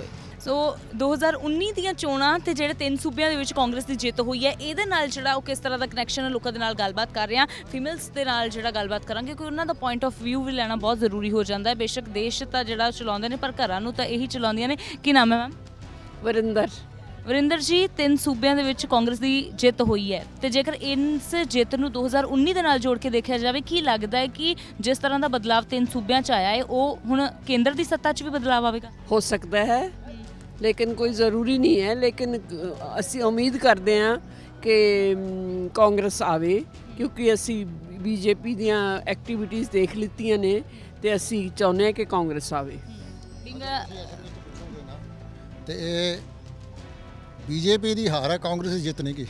ਸੋ ਦੋ ਹਜ਼ਾਰ ਉੱਨੀ ਦੀਆਂ ਚੋਣਾਂ ਤੇ ਜਿਹੜੇ ਤਿੰਨ ਸੂਬਿਆਂ ਦੇ ਵਿੱਚ ਕਾਂਗਰਸ ਦੀ ਜਿੱਤ ਹੋਈ ਹੈ, ਇਹਦੇ ਨਾਲ ਜਿਹੜਾ ਉਹ ਕਿਸ ਤਰ੍ਹਾਂ ਦਾ ਕਨੈਕਸ਼ਨ ਹੈ, ਲੋਕਾਂ ਦੇ ਨਾਲ ਗੱਲਬਾਤ ਕਰ ਰਹੇ ਹਾਂ। ਫੀਮੇਲਸ ਦੇ ਨਾਲ ਜਿਹੜਾ ਗੱਲਬਾਤ ਕਰਾਂਗੇ ਕਿਉਂਕਿ ਉਹਨਾਂ ਦਾ ਪੁਆਇੰਟ ਆਫ ਵਿਊ ਵੀ ਲੈਣਾ ਬਹੁਤ ਜ਼ਰੂਰੀ ਹੋ ਜਾਂਦਾ ਹੈ। ਬੇਸ਼ੱਕ ਦੇਸ਼ ਤਾਂ ਜਿਹੜਾ ਚਲਾਉਂਦੇ ਨੇ, ਪਰ ਘਰਾਂ ਨੂੰ ਤਾਂ ਇਹੀ ਚਲਾਉਂਦੀਆਂ ਨੇ। ਕੀ ਨਾਮ ਹੈ ਮੈਮ? ਵਰਿੰਦਰ। ਵਰਿੰਦਰ ਜੀ, ਤਿੰਨ ਸੂਬਿਆਂ ਦੇ ਵਿੱਚ ਕਾਂਗਰਸ ਦੀ ਜਿੱਤ ਹੋਈ ਹੈ ਤੇ ਜੇਕਰ ਇਸ ਜਿੱਤ ਨੂੰ ਦੋ ਹਜ਼ਾਰ ਉੱਨੀ ਦੇ ਨਾਲ ਜੋੜ ਕੇ ਦੇਖਿਆ ਜਾਵੇ, ਕੀ ਲੱਗਦਾ ਹੈ ਕਿ ਜਿਸ ਤਰ੍ਹਾਂ ਦਾ ਬਦਲਾਵ ਤਿੰਨ ਸੂਬਿਆਂ 'ਚ ਆਇਆ ਹੈ, ਉਹ ਹੁਣ ਕੇਂਦਰ ਦੀ ਸੱਤਾ 'ਚ ਵੀ ਬਦਲਾਵ ਆਵੇਗਾ? ਹੋ ਸਕਦਾ ਹੈ, ਲੇਕਿਨ ਕੋਈ ਜ਼ਰੂਰੀ ਨਹੀਂ ਹੈ। ਲੇਕਿਨ ਅਸੀਂ ਉਮੀਦ ਕਰਦੇ ਹਾਂ ਕਿ ਕਾਂਗਰਸ ਆਵੇ, ਕਿਉਂਕਿ ਅਸੀਂ ਬੀਜੇਪੀ ਦੀਆਂ ਐਕਟੀਵਿਟੀਜ਼ ਦੇਖ ਲਿੱਤੀਆਂ ਨੇ ਤੇ ਅਸੀਂ ਚਾਹੁੰਦੇ ਹਾਂ ਕਿ ਕਾਂਗਰਸ ਆਵੇ। ਤੇ ਇਹ ਬੀਜੇਪੀ ਦੀ ਹਾਰ ਹੈ, ਕਾਂਗਰਸ ਦੀ ਜਿੱਤ ਨਹੀਂ ਗੀ।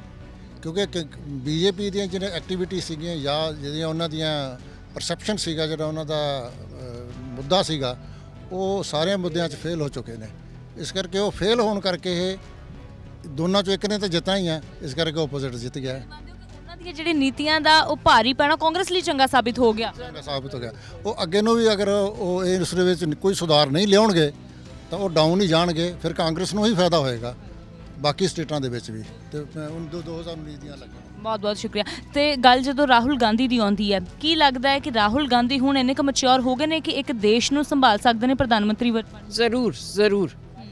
ਕਿਉਂਕਿ ਬੀਜੇਪੀ ਦੀਆਂ ਜਿਹੜੀਆਂ ਐਕਟੀਵਿਟੀ ਸੀਗੀਆਂ ਜਾਂ ਜਿਹੜੀਆਂ ਉਹਨਾਂ ਦੀਆਂ ਪਰਸੈਪਸ਼ਨ ਸੀਗਾ, ਜਿਹੜਾ ਉਹਨਾਂ ਦਾ ਮੁੱਦਾ ਸੀਗਾ, ਉਹ ਸਾਰਿਆਂ ਮੁੱਦਿਆਂ 'ਚ ਫੇਲ ਹੋ ਚੁੱਕੇ ਨੇ। ਇਸ ਕਰਕੇ ਉਹ ਫੇਲ ਹੋਣ ਕਰਕੇ ਇਹ ਦੋਨਾਂ 'ਚੋਂ ਇੱਕ ਨੇ ਤਾਂ ਜਿੱਤਣਾ ਹੀ ਹੈ, ਇਸ ਕਰਕੇ ਆਪੋਜ਼ਿਟ ਜਿੱਤ ਗਿਆ। ਉਹਨਾਂ ਦੀਆਂ ਜਿਹੜੀ ਨੀਤੀਆਂ ਦਾ ਉਹ ਭਾਰੀ ਪੈਣਾ ਕਾਂਗਰਸ ਲਈ ਚੰਗਾ ਸਾਬਿਤ ਹੋ ਗਿਆ ਚੰਗਾ ਸਾਬਿਤ ਹੋ ਗਿਆ। ਉਹ ਅੱਗੇ ਨੂੰ ਵੀ ਅਗਰ ਉਹ ਇਸ ਦੇ ਵਿੱਚ ਕੋਈ ਸੁਧਾਰ ਨਹੀਂ ਲਿਆਉਣਗੇ ਤਾਂ ਉਹ ਡਾਊਨ ਹੀ ਜਾਣਗੇ, ਫਿਰ ਕਾਂਗਰਸ ਨੂੰ ਹੀ ਫਾਇਦਾ ਹੋਏਗਾ, ਬਾਕੀ ਸਟੇਟਾਂ ਦੇ ਵਿੱਚ ਵੀ। ਤੇ ਦੋ ਹਜ਼ਾਰ ਉੱਨੀ ਦੀਆਂ ਲੱਗਣ। ਬਹੁਤ ਬਹੁਤ ਸ਼ੁਕਰੀਆ। ਤੇ ਗੱਲ ਜਦੋਂ ਰਾਹੁਲ ਗਾਂਧੀ ਦੀ ਆਉਂਦੀ ਹੈ, ਕੀ ਲੱਗਦਾ ਹੈ ਕਿ ਰਾਹੁਲ ਗਾਂਧੀ ਹੁਣ ਇੰਨੇ ਕੁ ਮੈਚੁਰ ਹੋ ਗਏ ਨੇ ਕਿ ਇੱਕ ਦੇਸ਼ ਨੂੰ ਸੰਭਾਲ ਸਕਦੇ ਨੇ ਪ੍ਰਧਾਨ ਮੰਤਰੀ ਵਜੋਂ? ਜ਼ਰੂਰ ਜ਼ਰੂਰ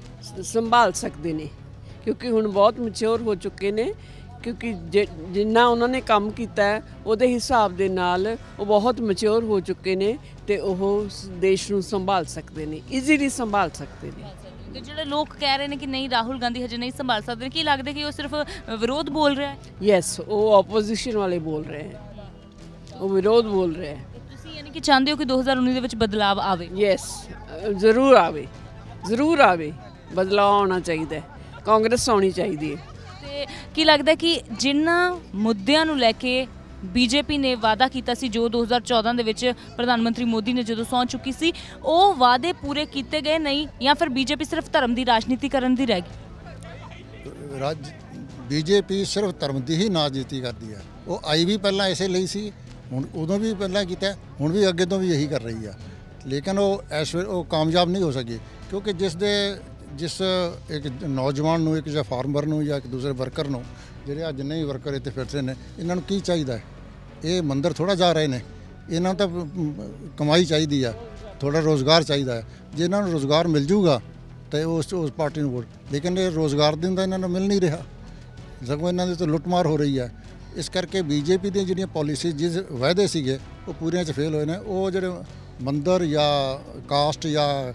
ਸੰਭਾਲ ਸਕਦੇ ਨੇ, ਕਿਉਂਕਿ ਹੁਣ ਬਹੁਤ ਮੈਚੁਰ ਹੋ ਚੁੱਕੇ ਨੇ। ਕਿਉਂਕਿ ਜਿੰਨਾ ਉਹਨਾਂ ਨੇ ਕੰਮ ਕੀਤਾ ਹੈ ਉਹਦੇ ਹਿਸਾਬ ਦੇ ਨਾਲ ਉਹ ਬਹੁਤ ਮੈਚੁਰ ਹੋ ਚੁੱਕੇ ਨੇ ਤੇ ਉਹ ਦੇਸ਼ ਨੂੰ ਸੰਭਾਲ ਸਕਦੇ ਨੇ, ਈਜ਼ੀਲੀ ਸੰਭਾਲ ਸਕਦੇ ਨੇ। ਤੇ ਜਿਹੜੇ ਲੋਕ ਕਹਿ ਰਹੇ ਨੇ ਕਿ ਨਹੀਂ ਰਾਹੁਲ ਗਾਂਧੀ ਹਜੇ ਨਹੀਂ ਸੰਭਾਲ ਸਕਦੇ, ਕੀ ਲੱਗਦਾ ਕਿ ਉਹ ਸਿਰਫ ਵਿਰੋਧ ਬੋਲ ਰਿਹਾ ਹੈ? ਯੈਸ, ਉਹ ਆਪੋਜੀਸ਼ਨ ਵਾਲੇ ਬੋਲ ਰਹੇ ਹੈ, ਉਹ ਵਿਰੋਧ ਬੋਲ ਰਹੇ ਹੈ। ਤੁਸੀਂ ਯਾਨੀ ਕਿ ਚਾਹੁੰਦੇ ਹੋ ਕਿ ਦੋ ਹਜ਼ਾਰ ਉੱਨੀ ਦੇ ਵਿੱਚ ਬਦਲਾਵ ਆਵੇ? ਯੈਸ, ਜ਼ਰੂਰ ਆਵੇ, ਜ਼ਰੂਰ ਆਵੇ। ਬਦਲਾਅ ਆਉਣਾ ਚਾਹੀਦਾ ਹੈ, ਕਾਂਗਰਸ ਆਉਣੀ ਚਾਹੀਦੀ ਹੈ। ਤੇ ਕੀ ਲੱਗਦਾ ਕਿ ਜਿਨ੍ਹਾਂ ਮੁੱਦਿਆਂ ਨੂੰ ਲੈ ਕੇ ਬੀਜੇਪੀ ਨੇ ਵਾਅਦਾ ਕੀਤਾ ਸੀ, ਜੋ ਦੋ ਹਜ਼ਾਰ ਚੌਦਾਂ ਦੇ ਵਿੱਚ ਪ੍ਰਧਾਨ ਮੰਤਰੀ ਮੋਦੀ ਨੇ ਜਦੋਂ ਸਹੁੰ ਚੁੱਕੀ ਸੀ, ਉਹ ਵਾਅਦੇ ਪੂਰੇ ਕੀਤੇ ਗਏ ਨਹੀਂ, ਜਾਂ ਫਿਰ ਬੀਜੇਪੀ ਸਿਰਫ ਧਰਮ ਦੀ ਰਾਜਨੀਤੀ ਕਰਨ ਦੀ ਰਹਿ ਗਈ? ਰਾਜ ਬੀਜੇਪੀ ਸਿਰਫ ਧਰਮ ਦੀ ਹੀ ਰਾਜਨੀਤੀ ਕਰਦੀ ਹੈ। ਉਹ ਆਈ ਵੀ ਪਹਿਲਾਂ ਇਸੇ ਲਈ ਸੀ, ਹੁਣ ਉਦੋਂ ਵੀ ਪਹਿਲਾਂ ਕੀਤਾ, ਹੁਣ ਵੀ ਅੱਗੇ ਤੋਂ ਵੀ ਇਹੀ ਕਰ ਰਹੀ ਆ। ਲੇਕਿਨ ਉਹ ਇਸ ਵੇਲੇ ਉਹ ਕਾਮਯਾਬ ਨਹੀਂ ਹੋ ਸਕੀ, ਕਿਉਂਕਿ ਜਿਸ ਦੇ ਜਿਸ ਇੱਕ ਨੌਜਵਾਨ ਨੂੰ, ਇੱਕ ਜਾਂ ਫਾਰਮਰ ਨੂੰ ਜਾਂ ਇੱਕ ਦੂਸਰੇ ਵਰਕਰ ਨੂੰ, ਜਿਹੜੇ ਅੱਜ ਨਹੀਂ ਵਰਕਰ ਇੱਥੇ ਫਿਰਦੇ ਨੇ, ਇਹਨਾਂ ਨੂੰ ਕੀ ਚਾਹੀਦਾ ਹੈ? ਇਹ ਮੰਦਰ ਥੋੜ੍ਹਾ ਜਾ ਰਹੇ ਨੇ, ਇਹਨਾਂ ਨੂੰ ਤਾਂ ਕਮਾਈ ਚਾਹੀਦੀ ਆ, ਥੋੜ੍ਹਾ ਰੋਜ਼ਗਾਰ ਚਾਹੀਦਾ ਹੈ। ਜੇ ਇਹਨਾਂ ਨੂੰ ਰੋਜ਼ਗਾਰ ਮਿਲ ਜੂਗਾ ਤਾਂ ਉਸ ਉਸ ਪਾਰਟੀ ਨੂੰ ਵੋਟ, ਲੇਕਿਨ ਇਹ ਰੋਜ਼ਗਾਰ ਦਿਨ ਦਾ ਇਹਨਾਂ ਨੂੰ ਮਿਲ ਨਹੀਂ ਰਿਹਾ, ਸਗੋਂ ਇਹਨਾਂ ਦੀ ਤਾਂ ਲੁੱਟਮਾਰ ਹੋ ਰਹੀ ਹੈ। ਇਸ ਕਰਕੇ ਬੀਜੇਪੀ ਦੀਆਂ ਜਿਹੜੀਆਂ ਪਾਲਿਸੀ, ਜਿਸ ਵਾਅਦੇ ਸੀਗੇ, ਉਹ ਪੂਰੀਆਂ 'ਚ ਫੇਲ ਹੋਏ ਨੇ। ਉਹ ਜਿਹੜੇ ਮੰਦਰ ਜਾਂ ਕਾਸਟ ਜਾਂ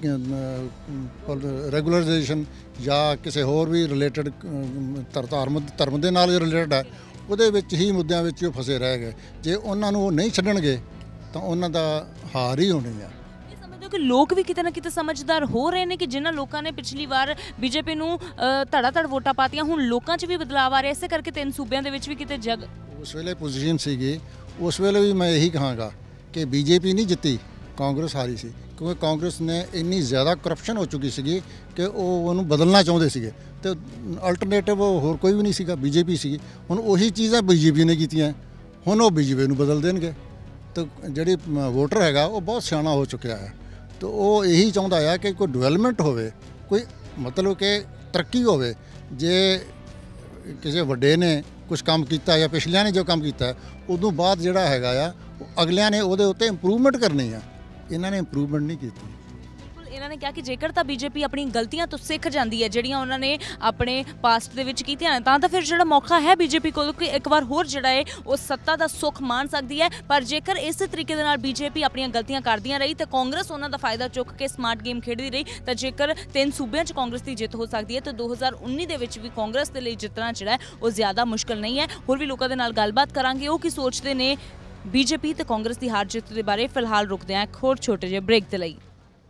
ਰੈਗੂਲਰਾਈਜੇਸ਼ਨ ਜਾਂ ਕਿਸੇ ਹੋਰ ਵੀ ਰਿਲੇਟਡ ਧਰਮ ਧਰਮ ਦੇ ਨਾਲ ਰਿਲੇਟਡ ਹੈ, ਉਹਦੇ ਵਿੱਚ ਹੀ ਮੁੱਦਿਆਂ ਵਿੱਚ ਉਹ ਫਸੇ ਰਹਿ ਗਏ। ਜੇ ਉਹਨਾਂ ਨੂੰ ਉਹ ਨਹੀਂ ਛੱਡਣਗੇ ਤਾਂ ਉਹਨਾਂ ਦਾ ਹਾਰ ਹੀ ਹੋਣੀ ਆ। ਇਹ ਸਮਝਦੇ ਹੋ ਕਿ ਲੋਕ ਵੀ ਕਿਤੇ ਨਾ ਕਿਤੇ ਸਮਝਦਾਰ ਹੋ ਰਹੇ ਨੇ ਕਿ ਜਿਨ੍ਹਾਂ ਲੋਕਾਂ ਨੇ ਪਿਛਲੀ ਵਾਰ ਬੀਜੇਪੀ ਨੂੰ ਧੜਾ ਧੜ ਵੋਟਾਂ ਪਾਤੀਆਂ, ਹੁਣ ਲੋਕਾਂ 'ਚ ਵੀ ਬਦਲਾਅ ਆ ਰਿਹਾ, ਇਸੇ ਕਰਕੇ ਤਿੰਨ ਸੂਬਿਆਂ ਦੇ ਵਿੱਚ ਵੀ ਕਿਤੇ ਜਗ ਉਸ ਵੇਲੇ ਪੋਜੀਸ਼ਨ ਸੀਗੀ, ਉਸ ਵੇਲੇ ਵੀ ਮੈਂ ਇਹੀ ਕਹਾਂਗਾ ਕਿ ਬੀਜੇਪੀ ਨਹੀਂ ਜਿੱਤੀ, ਕਾਂਗਰਸ ਹਾਰੀ ਸੀ। ਕਿਉਂਕਿ ਕਾਂਗਰਸ ਨੇ ਇੰਨੀ ਜ਼ਿਆਦਾ ਕਰਪਸ਼ਨ ਹੋ ਚੁੱਕੀ ਸੀਗੀ ਕਿ ਉਹ ਉਹਨੂੰ ਬਦਲਣਾ ਚਾਹੁੰਦੇ ਸੀਗੇ, ਤੇ ਅਲਟਰਨੇਟਿਵ ਹੋਰ ਕੋਈ ਵੀ ਨਹੀਂ ਸੀਗਾ, ਬੀਜੇਪੀ ਸੀਗੀ। ਹੁਣ ਉਹੀ ਚੀਜ਼ਾਂ ਬੀਜੇਪੀ ਨੇ ਕੀਤੀਆਂ, ਹੁਣ ਉਹ ਬੀਜੇਪੀ ਨੂੰ ਬਦਲ ਦੇਣਗੇ। ਤੇ ਜਿਹੜੀ ਵੋਟਰ ਹੈਗਾ ਉਹ ਬਹੁਤ ਸਿਆਣਾ ਹੋ ਚੁੱਕਿਆ ਹੈ, ਤੇ ਉਹ ਇਹੀ ਚਾਹੁੰਦਾ ਆ ਕਿ ਕੋਈ ਡਿਵੈਲਪਮੈਂਟ ਹੋਵੇ, ਕੋਈ ਮਤਲਬ ਕਿ ਤਰੱਕੀ ਹੋਵੇ। ਜੇ ਕਿਸੇ ਵੱਡੇ ਨੇ ਕੁਝ ਕੰਮ ਕੀਤਾ ਜਾਂ ਪਿਛਲਿਆਂ ਨੇ ਜੋ ਕੰਮ ਕੀਤਾ, ਉਦੋਂ ਬਾਅਦ ਜਿਹੜਾ ਹੈਗਾ ਆ ਉਹ ਅਗਲਿਆਂ ਨੇ ਉਹਦੇ ਉੱਤੇ ਇੰਪਰੂਵਮੈਂਟ ਕਰਨੀ ਆ। ਇਹਨਾਂ ਨੇ ਇੰਪਰੂਵਮੈਂਟ ਨਹੀਂ ਕੀਤੀ। ਇਹਨਾਂ ਨੇ ਕਿਹਾ ਕਿ ਜੇਕਰ ਤਾਂ ਬੀਜੇਪੀ ਆਪਣੀ ਗਲਤੀਆਂ ਤੋਂ ਸਿੱਖ ਜਾਂਦੀ ਹੈ, ਜਿਹੜੀਆਂ ਉਹਨਾਂ ਨੇ ਆਪਣੇ ਪਾਸਟ ਦੇ ਵਿੱਚ ਕੀਤੀਆਂ ਨੇ, ਤਾਂ ਤਾਂ ਫਿਰ ਜਿਹੜਾ ਮੌਕਾ ਹੈ ਬੀਜੇਪੀ ਕੋਲ ਕਿ ਇੱਕ ਵਾਰ ਹੋਰ ਜਿਹੜਾ ਹੈ ਉਹ ਸੱਤਾ ਦਾ ਸੁੱਖ ਮਾਣ ਸਕਦੀ ਹੈ। ਪਰ ਜੇਕਰ ਇਸੇ ਤਰੀਕੇ ਦੇ ਨਾਲ ਬੀਜੇਪੀ ਆਪਣੀਆਂ ਗਲਤੀਆਂ ਕਰਦੀਆਂ ਰਹੀ ਤੇ ਕਾਂਗਰਸ ਉਹਨਾਂ ਦਾ ਫਾਇਦਾ ਚੁੱਕ ਕੇ ਸਮਾਰਟ ਗੇਮ ਖੇਡਦੀ ਰਹੀ, ਤਾਂ ਜੇਕਰ ਤਿੰਨ ਸੂਬਿਆਂ 'ਚ ਕਾਂਗਰਸ ਦੀ ਜਿੱਤ ਹੋ ਸਕਦੀ ਹੈ, ਤਾਂ ਦੋ ਹਜ਼ਾਰ ਉੱਨੀ ਦੇ ਵਿੱਚ ਵੀ ਕਾਂਗਰਸ ਦੇ ਲਈ ਜਿੱਤਣਾ ਜਿਹੜਾ ਉਹ ਜ਼ਿਆਦਾ ਮੁਸ਼ਕਲ ਨਹੀਂ ਹੈ। ਹੋਰ ਵੀ ਲੋਕਾਂ ਦੇ ਨਾਲ ਗੱਲਬਾਤ ਕਰਾਂਗੇ, ਉਹ ਕੀ ਸੋਚਦੇ ਨੇ ਬੀਜੇਪੀ ਤੇ ਕਾਂਗਰਸ ਦੀ ਹਾਰ ਜਿੱਤ ਦੇ ਬਾਰੇ। ਫਿਲਹਾਲ ਰੁਕਦੇ ਹਾਂ ਇੱਕ ਹੋਰ ਛੋਟੇ ਜਿਹੇ ਬ੍ਰੇਕ ਦੇ ਲਈ।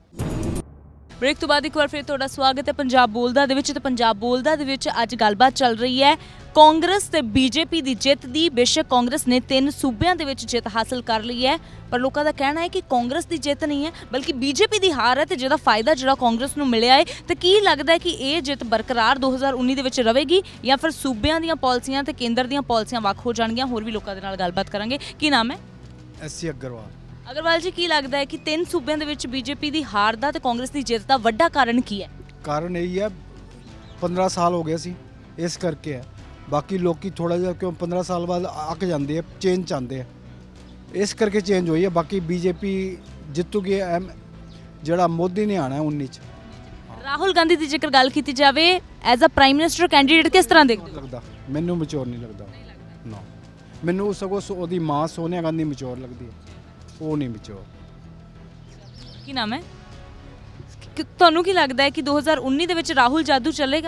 ਬ੍ਰੇਕ ਤੋਂ ਬਾਅਦ ਇੱਕ ਵਾਰ ਫਿਰ ਤੁਹਾਡਾ ਸਵਾਗਤ ਹੈ ਪੰਜਾਬ ਬੋਲਦਾ ਦੇ ਵਿੱਚ। ਤੇ ਪੰਜਾਬ ਬੋਲਦਾ ਦੇ ਵਿੱਚ ਅੱਜ ਗੱਲਬਾਤ ਚੱਲ ਰਹੀ ਹੈ ਕਾਂਗਰਸ ਤੇ ਬੀਜੇਪੀ ਦੀ ਜਿੱਤ ਦੀ। ਬੇਸ਼ੱਕ ਕਾਂਗਰਸ ਨੇ ਤਿੰਨ ਸੂਬਿਆਂ ਦੇ ਵਿੱਚ ਜਿੱਤ ਹਾਸਲ ਕਰ ਲਈ ਹੈ, ਪਰ ਲੋਕਾਂ ਦਾ ਕਹਿਣਾ ਹੈ ਕਿ ਕਾਂਗਰਸ ਦੀ ਜਿੱਤ ਨਹੀਂ ਹੈ ਬਲਕਿ ਬੀਜੇਪੀ ਦੀ ਹਾਰ ਹੈ, ਤੇ ਜਿਹਦਾ ਫਾਇਦਾ ਜਿਹੜਾ ਕਾਂਗਰਸ ਨੂੰ ਮਿਲਿਆ ਹੈ। ਤੇ ਕੀ ਲੱਗਦਾ ਹੈ ਕਿ ਇਹ ਜਿੱਤ ਬਰਕਰਾਰ ਦੋ ਹਜ਼ਾਰ ਉੱਨੀ ਦੇ ਵਿੱਚ ਰਹੇਗੀ ਜਾਂ ਫਿਰ ਸੂਬਿਆਂ ਦੀਆਂ ਪਾਲਿਸੀਆਂ ਤੇ ਕੇਂਦਰ ਦੀਆਂ ਪਾਲਿਸੀਆਂ ਵੱਖ ਹੋ ਜਾਣਗੀਆਂ? ਹੋਰ ਵੀ ਲੋਕਾਂ ਦੇ ਨਾਲ ਗੱਲਬਾਤ ਕਰਾਂਗੇ। ਕੀ ਨਾਮ ਹੈ? ਐਸਸੀ ਅਗਰਵਾਲ। ਅਗਰਵਾਲ ਜੀ, ਕੀ ਲੱਗਦਾ ਹੈ ਕਿ ਤਿੰਨ ਸੂਬਿਆਂ ਦੇ ਵਿੱਚ ਬੀਜੇਪੀ ਦੀ ਹਾਰ ਦਾ ਤੇ ਕਾਂਗਰਸ ਦੀ ਜਿੱਤ ਦਾ ਵੱਡਾ ਕਾਰਨ ਕੀ ਹੈ? ਕਾਰਨ ਇਹੀ ਹੈ ਪੰਦਰਾਂ ਸਾਲ ਹੋ ਗਏ ਸੀ ਇਸ ਕਰਕੇ ਹੈ। ਬਾਕੀ ਲੋਕੀ ਥੋੜਾ ਜਿਹਾ ਕਿਉਂ ਪੰਦਰਾਂ ਸਾਲ ਬਾਅਦ ਅੱਕ ਜਾਂਦੇ ਆ, ਚੇਂਜ ਚਾਹੁੰਦੇ ਆ, ਇਸ ਕਰਕੇ ਚੇਂਜ ਹੋਈ ਹੈ। ਬਾਕੀ ਬੀਜੇਪੀ ਜਿੱਤੂਗੀ, ਐਮ ਜਿਹੜਾ ਮੋਦੀ ਨੇ ਆਣਾ ਉੱਨੀ ਚ। ਰਾਹੁਲ ਗਾਂਧੀ ਦੀ ਜੇਕਰ ਗੱਲ ਕੀਤੀ ਜਾਵੇ as a prime minister candidate ਕਿਸ ਤਰ੍ਹਾਂ ਦੇਖਦੇ ਹੋ? ਲੱਗਦਾ ਮੈਨੂੰ ਮੈਚੋਰ ਨਹੀਂ ਲੱਗਦਾ ਨਾ, ਮੈਨੂੰ ਸਗੋਂ ਉਹਦੀ ਮਾਂ ਸੋਨੀਆ ਗਾਂਧੀ ਮੈਚੋਰ ਲੱਗਦੀ ਹੈ, ਉਹ ਨਹੀਂ ਮੈਚੋਰ। ਕੀ ਨਾਮ ਹੈ? ਕਿ- ਤੁਹਾਨੂੰ ਕੀ ਲੱਗਦਾ ਹੈ ਕਿ ਦੋ ਹਜ਼ਾਰ ਉੱਨੀ ਦੇ ਵਿੱਚ ਰਾਹੁਲ ਜਾਦੂ ਚੱਲੇਗਾ?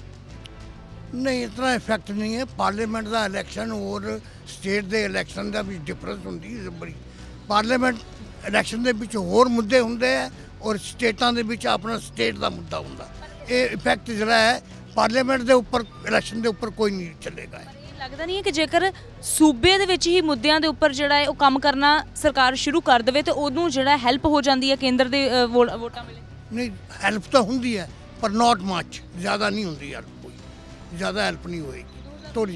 ਨਹੀਂ, ਇਤਨਾ ਇਫੈਕਟ ਨਹੀਂ ਹੈ। ਪਾਰਲੀਮੈਂਟ ਦਾ ਇਲੈਕਸ਼ਨ ਔਰ ਸਟੇਟ ਦੇ ਇਲੈਕਸ਼ਨ ਦਾ ਵੀ ਡਿਫਰੈਂਸ ਹੁੰਦੀ ਹੈ ਬੜੀ। ਪਾਰਲੀਮੈਂਟ ਇਲੈਕਸ਼ਨ ਦੇ ਵਿੱਚ ਹੋਰ ਮੁੱਦੇ ਹੁੰਦੇ ਆ ਔਰ ਸਟੇਟਾਂ ਦੇ ਵਿੱਚ ਆਪਣਾ ਸਟੇਟ ਦਾ ਮੁੱਦਾ ਹੁੰਦਾ। ਇਹ ਇਫੈਕਟ ਜਿਹੜਾ ਹੈ ਪਾਰਲੀਮੈਂਟ ਦੇ ਉੱਪਰ, ਇਲੈਕਸ਼ਨ ਦੇ ਉੱਪਰ ਕੋਈ ਨਹੀਂ ਚੱਲੇਗਾ। ਇਹ ਲੱਗਦਾ ਨਹੀਂ ਹੈ ਕਿ ਜੇਕਰ ਸੂਬੇ ਦੇ ਵਿੱਚ ਹੀ ਮੁੱਦਿਆਂ ਦੇ ਉੱਪਰ ਜਿਹੜਾ ਹੈ ਉਹ ਕੰਮ ਕਰਨਾ ਸਰਕਾਰ ਸ਼ੁਰੂ ਕਰ ਦੇਵੇ ਤੇ ਉਹਨੂੰ ਜਿਹੜਾ ਹੈਲਪ ਹੋ ਜਾਂਦੀ ਹੈ ਕੇਂਦਰ ਦੇ ਅ, ਵੋ- ਵੋਟਾਂ ਵੇਲੇ? ਨਹੀਂ, ਹੈਲਪ ਤਾਂ ਹੁੰਦੀ ਹੈ ਪਰ ਨਾਟ ਮੱਚ, ਜ਼ਿਆਦਾ ਨਹੀਂ ਹੁੰਦੀ ਹੈਲਪ, ਕੋਈ ਜ਼ਿਆਦਾ ਹੈਲਪ ਨਹੀਂ ਹੋਏਗੀ ਥੋੜੀ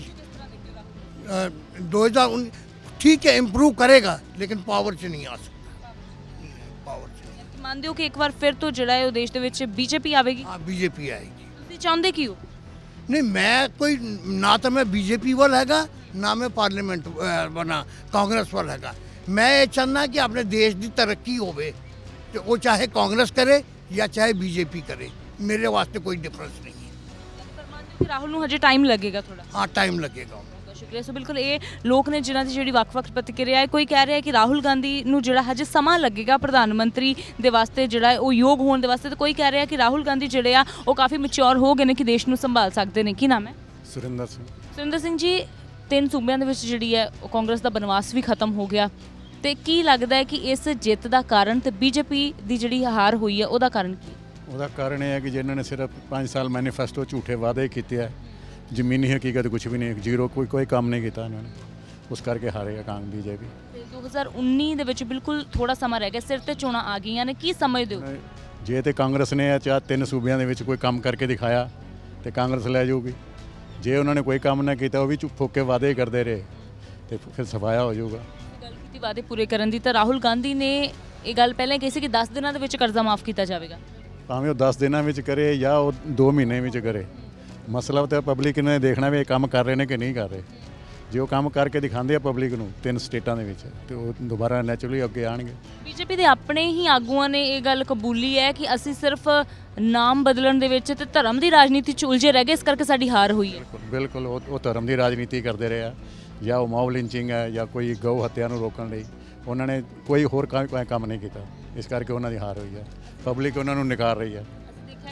ਜਿਹੀ। ਦੋ ਹਜ਼ਾਰ ਉੱਨੀ ਠੀਕ ਹੈ, ਇੰਪਰੂਵ ਕਰੇਗਾ ਲੇਕਿਨ ਪਾਵਰ 'ਚ ਨਹੀਂ ਆ ਸਕਦਾ, ਪਾਵਰ 'ਚ ਨਹੀਂ। ਮੰਨਦੇ ਹੋ ਕਿ ਇੱਕ ਵਾਰ ਫਿਰ ਤੋਂ ਜਿਹੜਾ ਹੈ ਉਹ ਦੇਸ਼ ਦੇ ਵਿੱਚ ਬੀਜੇਪੀ ਆਵੇਗੀ? ਹਾਂ, ਬੀਜੇਪੀ ਆਏਗੀ। ਤੁਸੀਂ ਚਾਹੁੰਦੇ ਕੀ ਹੋ? ਨਹੀਂ, ਮੈਂ ਕੋਈ ਨਾ ਤਾਂ ਮੈਂ ਬੀਜੇਪੀ ਵੱਲ ਹੈਗਾ ਨਾ ਮੈਂ ਪਾਰਲੀਮੈਂਟ ਬਣਾ ਕਾਂਗਰਸ ਵੱਲ ਹੈਗਾ। ਮੈਂ ਇਹ ਚਾਹੁੰਦਾ ਕਿ ਆਪਣੇ ਦੇਸ਼ ਦੀ ਤਰੱਕੀ ਹੋਵੇ ਤੇ ਉਹ ਚਾਹੇ ਕਾਂਗਰਸ ਕਰੇ ਜਾਂ ਚਾਹੇ ਬੀਜੇਪੀ ਕਰੇ, ਮੇਰੇ ਵਾਸਤੇ ਕੋਈ ਡਿਫਰੈਂਸ ਨਹੀਂ ਹੈ। ਪਰ ਮੰਨਦੇ ਹੋ ਕਿ ਰਾਹੁਲ ਨੂੰ ਹਜੇ ਟਾਈਮ ਲੱਗੇਗਾ ਥੋੜਾ? ਹਾਂ, ਟਾਈਮ ਲੱਗੇਗਾ। ਬਹੁਤ ਸ਼ੁਕਰੀਆ। ਸੋ ਬਿਲਕੁਲ ਇਹ ਲੋਕ ਨੇ ਜਿਨ੍ਹਾਂ ਦੀ ਜਿਹੜੀ ਵੱਖ-ਵੱਖ ਪ੍ਰਤੀਕਿਰਿਆ ਹੈ। ਕੋਈ ਕਹਿ ਰਿਹਾ ਹੈ ਕਿ ਰਾਹੁਲ ਗਾਂਧੀ ਨੂੰ ਜਿਹੜਾ ਹਜੇ ਸਮਾਂ ਲੱਗੇਗਾ ਪ੍ਰਧਾਨ ਮੰਤਰੀ ਦੇ ਵਾਸਤੇ ਜਿਹੜਾ ਹੈ ਉਹ ਯੋਗ ਹੋਣ ਦੇ ਵਾਸਤੇ, ਤੇ ਕੋਈ ਕਹਿ ਰਿਹਾ ਕਿ ਰਾਹੁਲ ਗਾਂਧੀ ਜਿਹੜੇ ਆ ਉਹ ਕਾਫੀ ਮੈਚੁਰ ਹੋ ਗਏ ਨੇ ਕਿ ਦੇਸ਼ ਨੂੰ ਸੰਭਾਲ ਸਕਦੇ ਨੇ। ਕੀ ਨਾਮ ਹੈ? ਸੁਰਿੰਦਰ ਸਿੰਘ। ਸੁਰਿੰਦਰ ਸਿੰਘ ਜੀ, ਤਿੰਨ ਸੂਬਿਆਂ ਦੇ ਵਿੱਚ ਜਿਹੜੀ ਹੈ ਉਹ ਕਾਂਗਰਸ ਦਾ ਬਨਵਾਸ ਵੀ ਖਤਮ ਹੋ ਗਿਆ, ਤੇ ਕੀ ਲੱਗਦਾ ਹੈ ਕਿ ਇਸ ਜਿੱਤ ਦਾ ਕਾਰਨ ਤੇ ਬੀਜੇਪੀ ਦੀ ਜਿਹੜੀ ਹਾਰ ਹੋਈ ਹੈ ਉਹਦਾ ਕਾਰਨ ਕੀ? ਉਹਦਾ ਕਾਰਨ ਇਹ ਹੈ ਕਿ ਜਿਨ੍ਹਾਂ ਨੇ ਸਿਰਫ ਪੰਜ ਸਾਲ ਮੈਨੀਫੈਸਟੋ ਝੂਠੇ ਵਾਅਦੇ ਕੀਤੇ ਹੈ, ਜ਼ਮੀਨੀ ਹਕੀਕਤ ਕੁਝ ਵੀ ਨਹੀਂ, ਜ਼ੀਰੋ, ਕੋਈ ਕੋਈ ਕੰਮ ਨਹੀਂ ਕੀਤਾ ਇਹਨਾਂ ਨੇ, ਉਸ ਕਰਕੇ ਹਾਰੇ ਆ ਕਾਂਗ ਬੀਜੇਪੀ। ਤੇ ਦੋ ਹਜ਼ਾਰ ਉੱਨੀ ਦੇ ਵਿੱਚ ਬਿਲਕੁਲ ਥੋੜਾ ਸਮਾਂ ਰਹਿ ਗਿਆ, ਸਿਰ ਤੇ ਚੋਣਾਂ ਆ ਗਈਆਂ ਨੇ, ਕੀ ਸਮਝਦੇ ਹੋ? ਜੇ ਤੇ ਕਾਂਗਰਸ ਨੇ ਇਹ ਚਾਹ ਤਿੰਨ ਸੂਬਿਆਂ ਦੇ ਵਿੱਚ ਕੋਈ ਕੰਮ ਕਰਕੇ ਦਿਖਾਇਆ ਤੇ ਕਾਂਗਰਸ ਲੈ ਜਾਊਗੀ। ਜੇ ਉਹਨਾਂ ਨੇ ਕੋਈ ਕੰਮ ਨਾ ਕੀਤਾ, ਉਹ ਵੀ ਚੁੱਪ ਫੋਕੇ ਵਾਅਦੇ ਕਰਦੇ ਰਹੇ, ਤੇ ਫਿਰ ਸਫਾਇਆ ਹੋ ਜਾਊਗਾ। ਗੱਲ ਕੀਤੀ ਵਾਅਦੇ ਪੂਰੇ ਕਰਨ ਦੀ, ਤਾਂ ਰਾਹੁਲ ਗਾਂਧੀ ਨੇ ਇਹ ਗੱਲ ਪਹਿਲਾਂ ਕਹੀ ਸੀ ਕਿ ਦਸ ਦਿਨਾਂ ਦੇ ਵਿੱਚ ਕਰਜ਼ਾ ਮਾਫ ਕੀਤਾ ਜਾਵੇਗਾ। ਭਾਵੇਂ ਉਹ ਦਸ ਦਿਨਾਂ ਵਿੱਚ ਕਰੇ ਜਾਂ ਉਹ ਦੋ ਮਹੀਨੇ ਵਿੱਚ ਕਰੇ, ਮਸਲਾ ਤਾਂ ਪਬਲਿਕ ਨੇ ਦੇਖਣਾ ਵੀ ਇਹ ਕੰਮ ਕਰ ਰਹੇ ਨੇ ਕਿ ਨਹੀਂ ਕਰ ਰਹੇ। ਜੇ ਉਹ ਕੰਮ ਕਰਕੇ ਦਿਖਾਉਂਦੇ ਆ ਪਬਲਿਕ ਨੂੰ ਤਿੰਨ ਸਟੇਟਾਂ ਦੇ ਵਿੱਚ, ਤੇ ਉਹ ਦੁਬਾਰਾ ਨੈਚੁਰਲੀ ਅੱਗੇ ਆਣਗੇ। ਬੀਜੇਪੀ ਦੇ ਆਪਣੇ ਹੀ ਆਗੂਆਂ ਨੇ ਇਹ ਗੱਲ ਕਬੂਲੀ ਹੈ ਕਿ ਅਸੀਂ ਸਿਰਫ ਨਾਮ ਬਦਲਣ ਦੇ ਵਿੱਚ ਤੇ ਧਰਮ ਦੀ ਰਾਜਨੀਤੀ 'ਚ ਉਲਝੇ ਰਹਿ ਗਏ, ਇਸ ਕਰਕੇ ਸਾਡੀ ਹਾਰ ਹੋਈ ਹੈ। ਬਿਲਕੁਲ, ਉਹ ਉਹ ਧਰਮ ਦੀ ਰਾਜਨੀਤੀ ਕਰਦੇ ਰਹੇ ਆ, ਜਾਂ ਉਹ ਮੌਬ ਲਿੰਚਿੰਗ ਹੈ ਜਾਂ ਕੋਈ ਗਊ ਹੱਤਿਆ ਨੂੰ ਰੋਕਣ ਲਈ ਉਹਨਾਂ ਨੇ ਕੋਈ ਹੋਰ ਕੰਮ ਕੰਮ ਨਹੀਂ ਕੀਤਾ, ਇਸ ਕਰਕੇ ਉਹਨਾਂ ਦੀ ਹਾਰ ਹੋਈ ਹੈ। ਪਬਲਿਕ ਉਹਨਾਂ ਨੂੰ ਨਕਾਰ ਰਹੀ ਹੈ। ਅਸੀਂ ਦੇਖਿਆ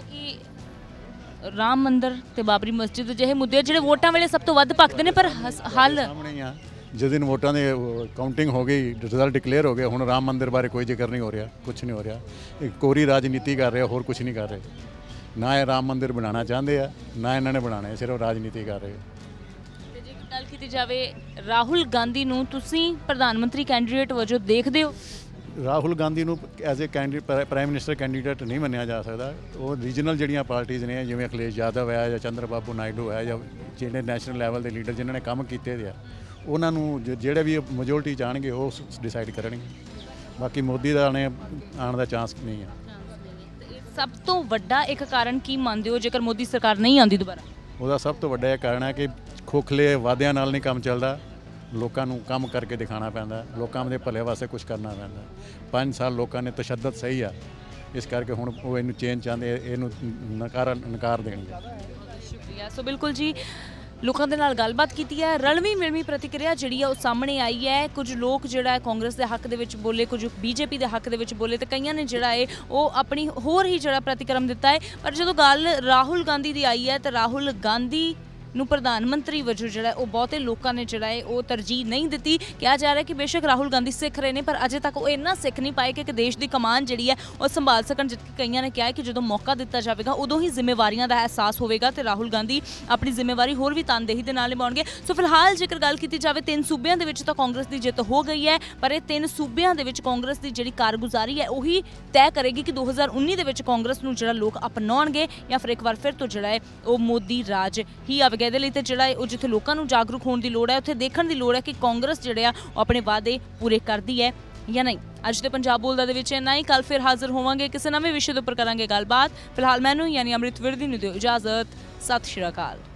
ਕਿ ਰਾਮ ਮੰਦਿਰ ਤੇ ਬਾਬਰੀ ਮਸਜਿਦ ਜਿਹੇ ਮੁੱਦੇ ਜਿਹੜੇ ਵੋਟਾਂ ਵੇਲੇ ਸਭ ਤੋਂ ਵੱਧ ਭਖਦੇ ਨੇ, ਪਰ ਹੱਲ ਸਾਹਮਣੇ ਆ। ਜਿਸ ਦਿਨ ਵੋਟਾਂ ਦੀ ਕਾਊਂਟਿੰਗ ਹੋ ਗਈ, ਰਿਜ਼ਲਟ ਡਿਕਲੇਅਰ ਹੋ ਗਿਆ, ਹੁਣ ਰਾਮ ਮੰਦਿਰ ਬਾਰੇ ਕੋਈ ਜ਼ਿਕਰ ਨਹੀਂ ਹੋ ਰਿਹਾ, ਕੁਝ ਨਹੀਂ ਹੋ ਰਿਹਾ। ਇੱਕ ਕੋਰੀ ਰਾਜਨੀਤੀ ਕਰ ਰਿਹਾ, ਹੋਰ ਕੁਝ ਨਹੀਂ ਕਰ ਰਹੇ। ਨਾ ਇਹ ਰਾਮ ਮੰਦਿਰ ਬਣਾਉਣਾ ਚਾਹੁੰਦੇ ਆ, ਨਾ ਇਹਨਾਂ ਨੇ ਬਣਾਉਣਾ ਹੈ, ਸਿਰਫ ਰਾਜਨੀਤੀ ਕਰ ਰਹੇ। ਤੇ ਜੇ ਗੱਲ ਕੀਤੀ ਜਾਵੇ ਰਾਹੁਲ ਗਾਂਧੀ ਨੂੰ ਤੁਸੀਂ ਪ੍ਰਧਾਨ ਮੰਤਰੀ ਕੈਂਡੀਡੇਟ ਵਜੋਂ ਦੇਖਦੇ ਹੋ? ਰਾਹੁਲ ਗਾਂਧੀ ਨੂੰ as a candidate prime minister candidate ਨਹੀਂ ਮੰਨਿਆ ਜਾ ਸਕਦਾ। ਉਹ ਰੀਜਨਲ ਜਿਹੜੀਆਂ ਪਾਰਟੀਆਂ ਨੇ, ਜਿਵੇਂ ਅਖਿਲੇਸ਼ ਯਾਦਵ ਹੈ ਜਾਂ ਚੰਦਰ ਬਾਬੂ ਨਾਇਡੂ ਹੈ, ਜਾਂ ਜਿਹੜੇ ਨੈਸ਼ਨਲ ਲੈਵਲ ਦੇ ਲੀਡਰ ਜਿਨ੍ਹਾਂ ਨੇ ਕੰਮ ਕੀਤੇ ਦੇ ਆ, ਉਹਨਾਂ ਨੂੰ ਜਿਹੜੇ ਵੀ ਮੈਜੋਰਟੀ ਚਾਹਣਗੇ ਉਹ ਡਿਸਾਈਡ ਕਰਨਗੇ। ਬਾਕੀ ਮੋਦੀ ਦਾ ਆਣੇ ਆਉਣ ਦਾ ਚਾਂਸ ਨਹੀਂ ਹੈ। ਸਭ ਤੋਂ ਵੱਡਾ ਇੱਕ ਕਾਰਨ ਕੀ ਮੰਨਦੇ ਹੋ ਜੇਕਰ ਮੋਦੀ ਸਰਕਾਰ ਨਹੀਂ ਆਉਂਦੀ ਦੁਬਾਰਾ? ਉਹਦਾ ਸਭ ਤੋਂ ਵੱਡਾ ਇਹ ਕਾਰਨ ਹੈ ਕਿ ਖੋਖਲੇ ਵਾਅਦਿਆਂ ਨਾਲ ਨਹੀਂ ਕੰਮ ਚੱਲਦਾ, ਲੋਕਾਂ ਨੂੰ ਕੰਮ ਕਰਕੇ ਦਿਖਾਉਣਾ ਪੈਂਦਾ, ਲੋਕਾਂ ਦੇ ਭਲੇ ਵਾਸਤੇ ਕੁਝ ਕਰਨਾ ਪੈਂਦਾ। ਪੰਜ ਸਾਲ ਲੋਕਾਂ ਨੇ ਤਸ਼ੱਦਦ ਸਹੀ ਆ, ਇਸ ਕਰਕੇ ਹੁਣ ਉਹ ਇਹਨੂੰ ਚੇਂਜ ਚਾਹੁੰਦੇ, ਇਹਨੂੰ ਨਕਾਰ ਨਕਾਰ ਦੇਣਗੇ। ਸ਼ੁਕਰੀਆ। ਸੋ ਬਿਲਕੁਲ ਜੀ, ਲੋਕਾਂ ਦੇ ਨਾਲ ਗੱਲਬਾਤ ਕੀਤੀ ਹੈ। ਰਲਵੀਂ ਮਿਲਵੀਂ ਪ੍ਰਤੀਕਿਰਿਆ ਜਿਹੜੀ ਹੈ ਉਹ ਸਾਹਮਣੇ ਆਈ ਹੈ। ਕੁਝ ਲੋਕ ਜਿਹੜਾ ਹੈ ਕਾਂਗਰਸ ਦੇ ਹੱਕ ਦੇ ਵਿੱਚ ਬੋਲੇ, ਕੁਝ ਬੀਜੇਪੀ ਦੇ ਹੱਕ ਦੇ ਵਿੱਚ ਬੋਲੇ, ਤੇ ਕਈਆਂ ਨੇ ਜਿਹੜਾ ਹੈ ਉਹ ਆਪਣੀ ਹੋਰ ਹੀ ਜਿਹੜਾ ਪ੍ਰਤੀਕਰਮ ਦਿੱਤਾ ਹੈ। ਪਰ ਜਦੋਂ ਗੱਲ ਰਾਹੁਲ ਗਾਂਧੀ ਦੀ ਆਈ ਹੈ ਤਾਂ ਰਾਹੁਲ ਗਾਂਧੀ ਨੂੰ ਪ੍ਰਧਾਨ ਮੰਤਰੀ ਵਜੋਂ ਜਿਹੜਾ ਉਹ ਬਹੁਤੇ ਲੋਕਾਂ ਨੇ ਜਿਹੜਾ ਹੈ ਉਹ ਤਰਜੀਹ ਨਹੀਂ ਦਿੱਤੀ। ਕਿਹਾ ਜਾ ਰਿਹਾ ਕਿ ਬੇਸ਼ੱਕ ਰਾਹੁਲ ਗਾਂਧੀ ਸਿੱਖ ਰਹੇ ਨੇ, ਪਰ ਅਜੇ ਤੱਕ ਉਹ ਇੰਨਾ ਸਿੱਖ ਨਹੀਂ ਪਾਏ ਕਿ ਦੇਸ਼ ਦੀ ਕਮਾਨ ਜਿਹੜੀ ਹੈ ਉਹ ਸੰਭਾਲ ਸਕਣ। ਜਦਕਿ ਕਈਆਂ ਨੇ ਕਿਹਾ ਹੈ ਕਿ ਜਦੋਂ ਮੌਕਾ ਦਿੱਤਾ ਜਾਵੇਗਾ ਉਦੋਂ ਹੀ ਜ਼ਿੰਮੇਵਾਰੀਆਂ ਦਾ ਅਹਿਸਾਸ ਹੋਵੇਗਾ ਤੇ ਰਾਹੁਲ ਗਾਂਧੀ ਆਪਣੀ ਜ਼ਿੰਮੇਵਾਰੀ ਹੋਰ ਵੀ ਤਨਦੇਹੀ ਦੇ ਨਾਲ ਨਿਭਾਉਣਗੇ। ਸੋ ਫਿਲਹਾਲ ਜੇਕਰ ਗੱਲ ਕੀਤੀ ਜਾਵੇ ਤਿੰਨ ਸੂਬਿਆਂ ਦੇ ਵਿੱਚ ਤਾਂ ਕਾਂਗਰਸ ਦੀ ਜਿੱਤ ਹੋ ਗਈ ਹੈ, ਪਰ ਇਹ ਤਿੰਨ ਸੂਬਿਆਂ ਦੇ ਵਿੱਚ ਕਾਂਗਰਸ ਦੀ ਜਿਹੜੀ ਕਾਰਗੁਜ਼ਾਰੀ ਹੈ ਉਹੀ ਤੈਅ ਕਰੇਗੀ ਕਿ ਦੋ ਹਜ਼ਾਰ ਉੱਨੀ ਦੇ ਵਿੱਚ ਕਾਂਗਰਸ ਨੂੰ ਜਿਹੜਾ ਲੋਕ ਅਪਣਾਉਣਗੇ ਜਾਂ ਫਿਰ ਇੱਕ ਵਾਰ ਫਿਰ ਤੋਂ ਜਿਹੜਾ ਹੈ ਉਹ ਮੋਦੀ ਰਾਜ ਹੀ ਆਵੇਗਾ। ਇਹਦੇ ਲਈ ਤੇ ਜਿਹੜਾ ਹੈ ਜਿੱਥੇ ਲੋਕਾਂ ਨੂੰ ਜਾਗਰੂਕ ਹੋਣ ਦੀ ਲੋੜ ਹੈ, ਉੱਥੇ ਦੇਖਣ ਦੀ ਲੋੜ ਹੈ ਕਿ ਕਾਂਗਰਸ ਜਿਹੜੇ ਆ ਉਹ ਆਪਣੇ ਵਾਅਦੇ ਪੂਰੇ ਕਰਦੀ ਹੈ ਜਾਂ ਨਹੀਂ। ਅੱਜ ਦੇ ਪੰਜਾਬ ਬੋਲਦਾ ਦੇ ਵਿੱਚ ਇੰਨਾ ਹੀ। ਕੱਲ ਫਿਰ ਹਾਜ਼ਰ ਹੋਵਾਂਗੇ ਕਿਸੇ ਨਵੇਂ ਵਿਸ਼ੇ ਦੇ ਉੱਪਰ, ਕਰਾਂਗੇ ਗੱਲਬਾਤ। ਫਿਲਹਾਲ ਮੈਨੂੰ ਯਾਨੀ ਅੰਮ੍ਰਿਤ ਵਿਰਦੀ ਨੂੰ ਦਿਓ ਇਜਾਜ਼ਤ। ਸਤਿ ਸ਼੍ਰੀ ਅਕਾਲ।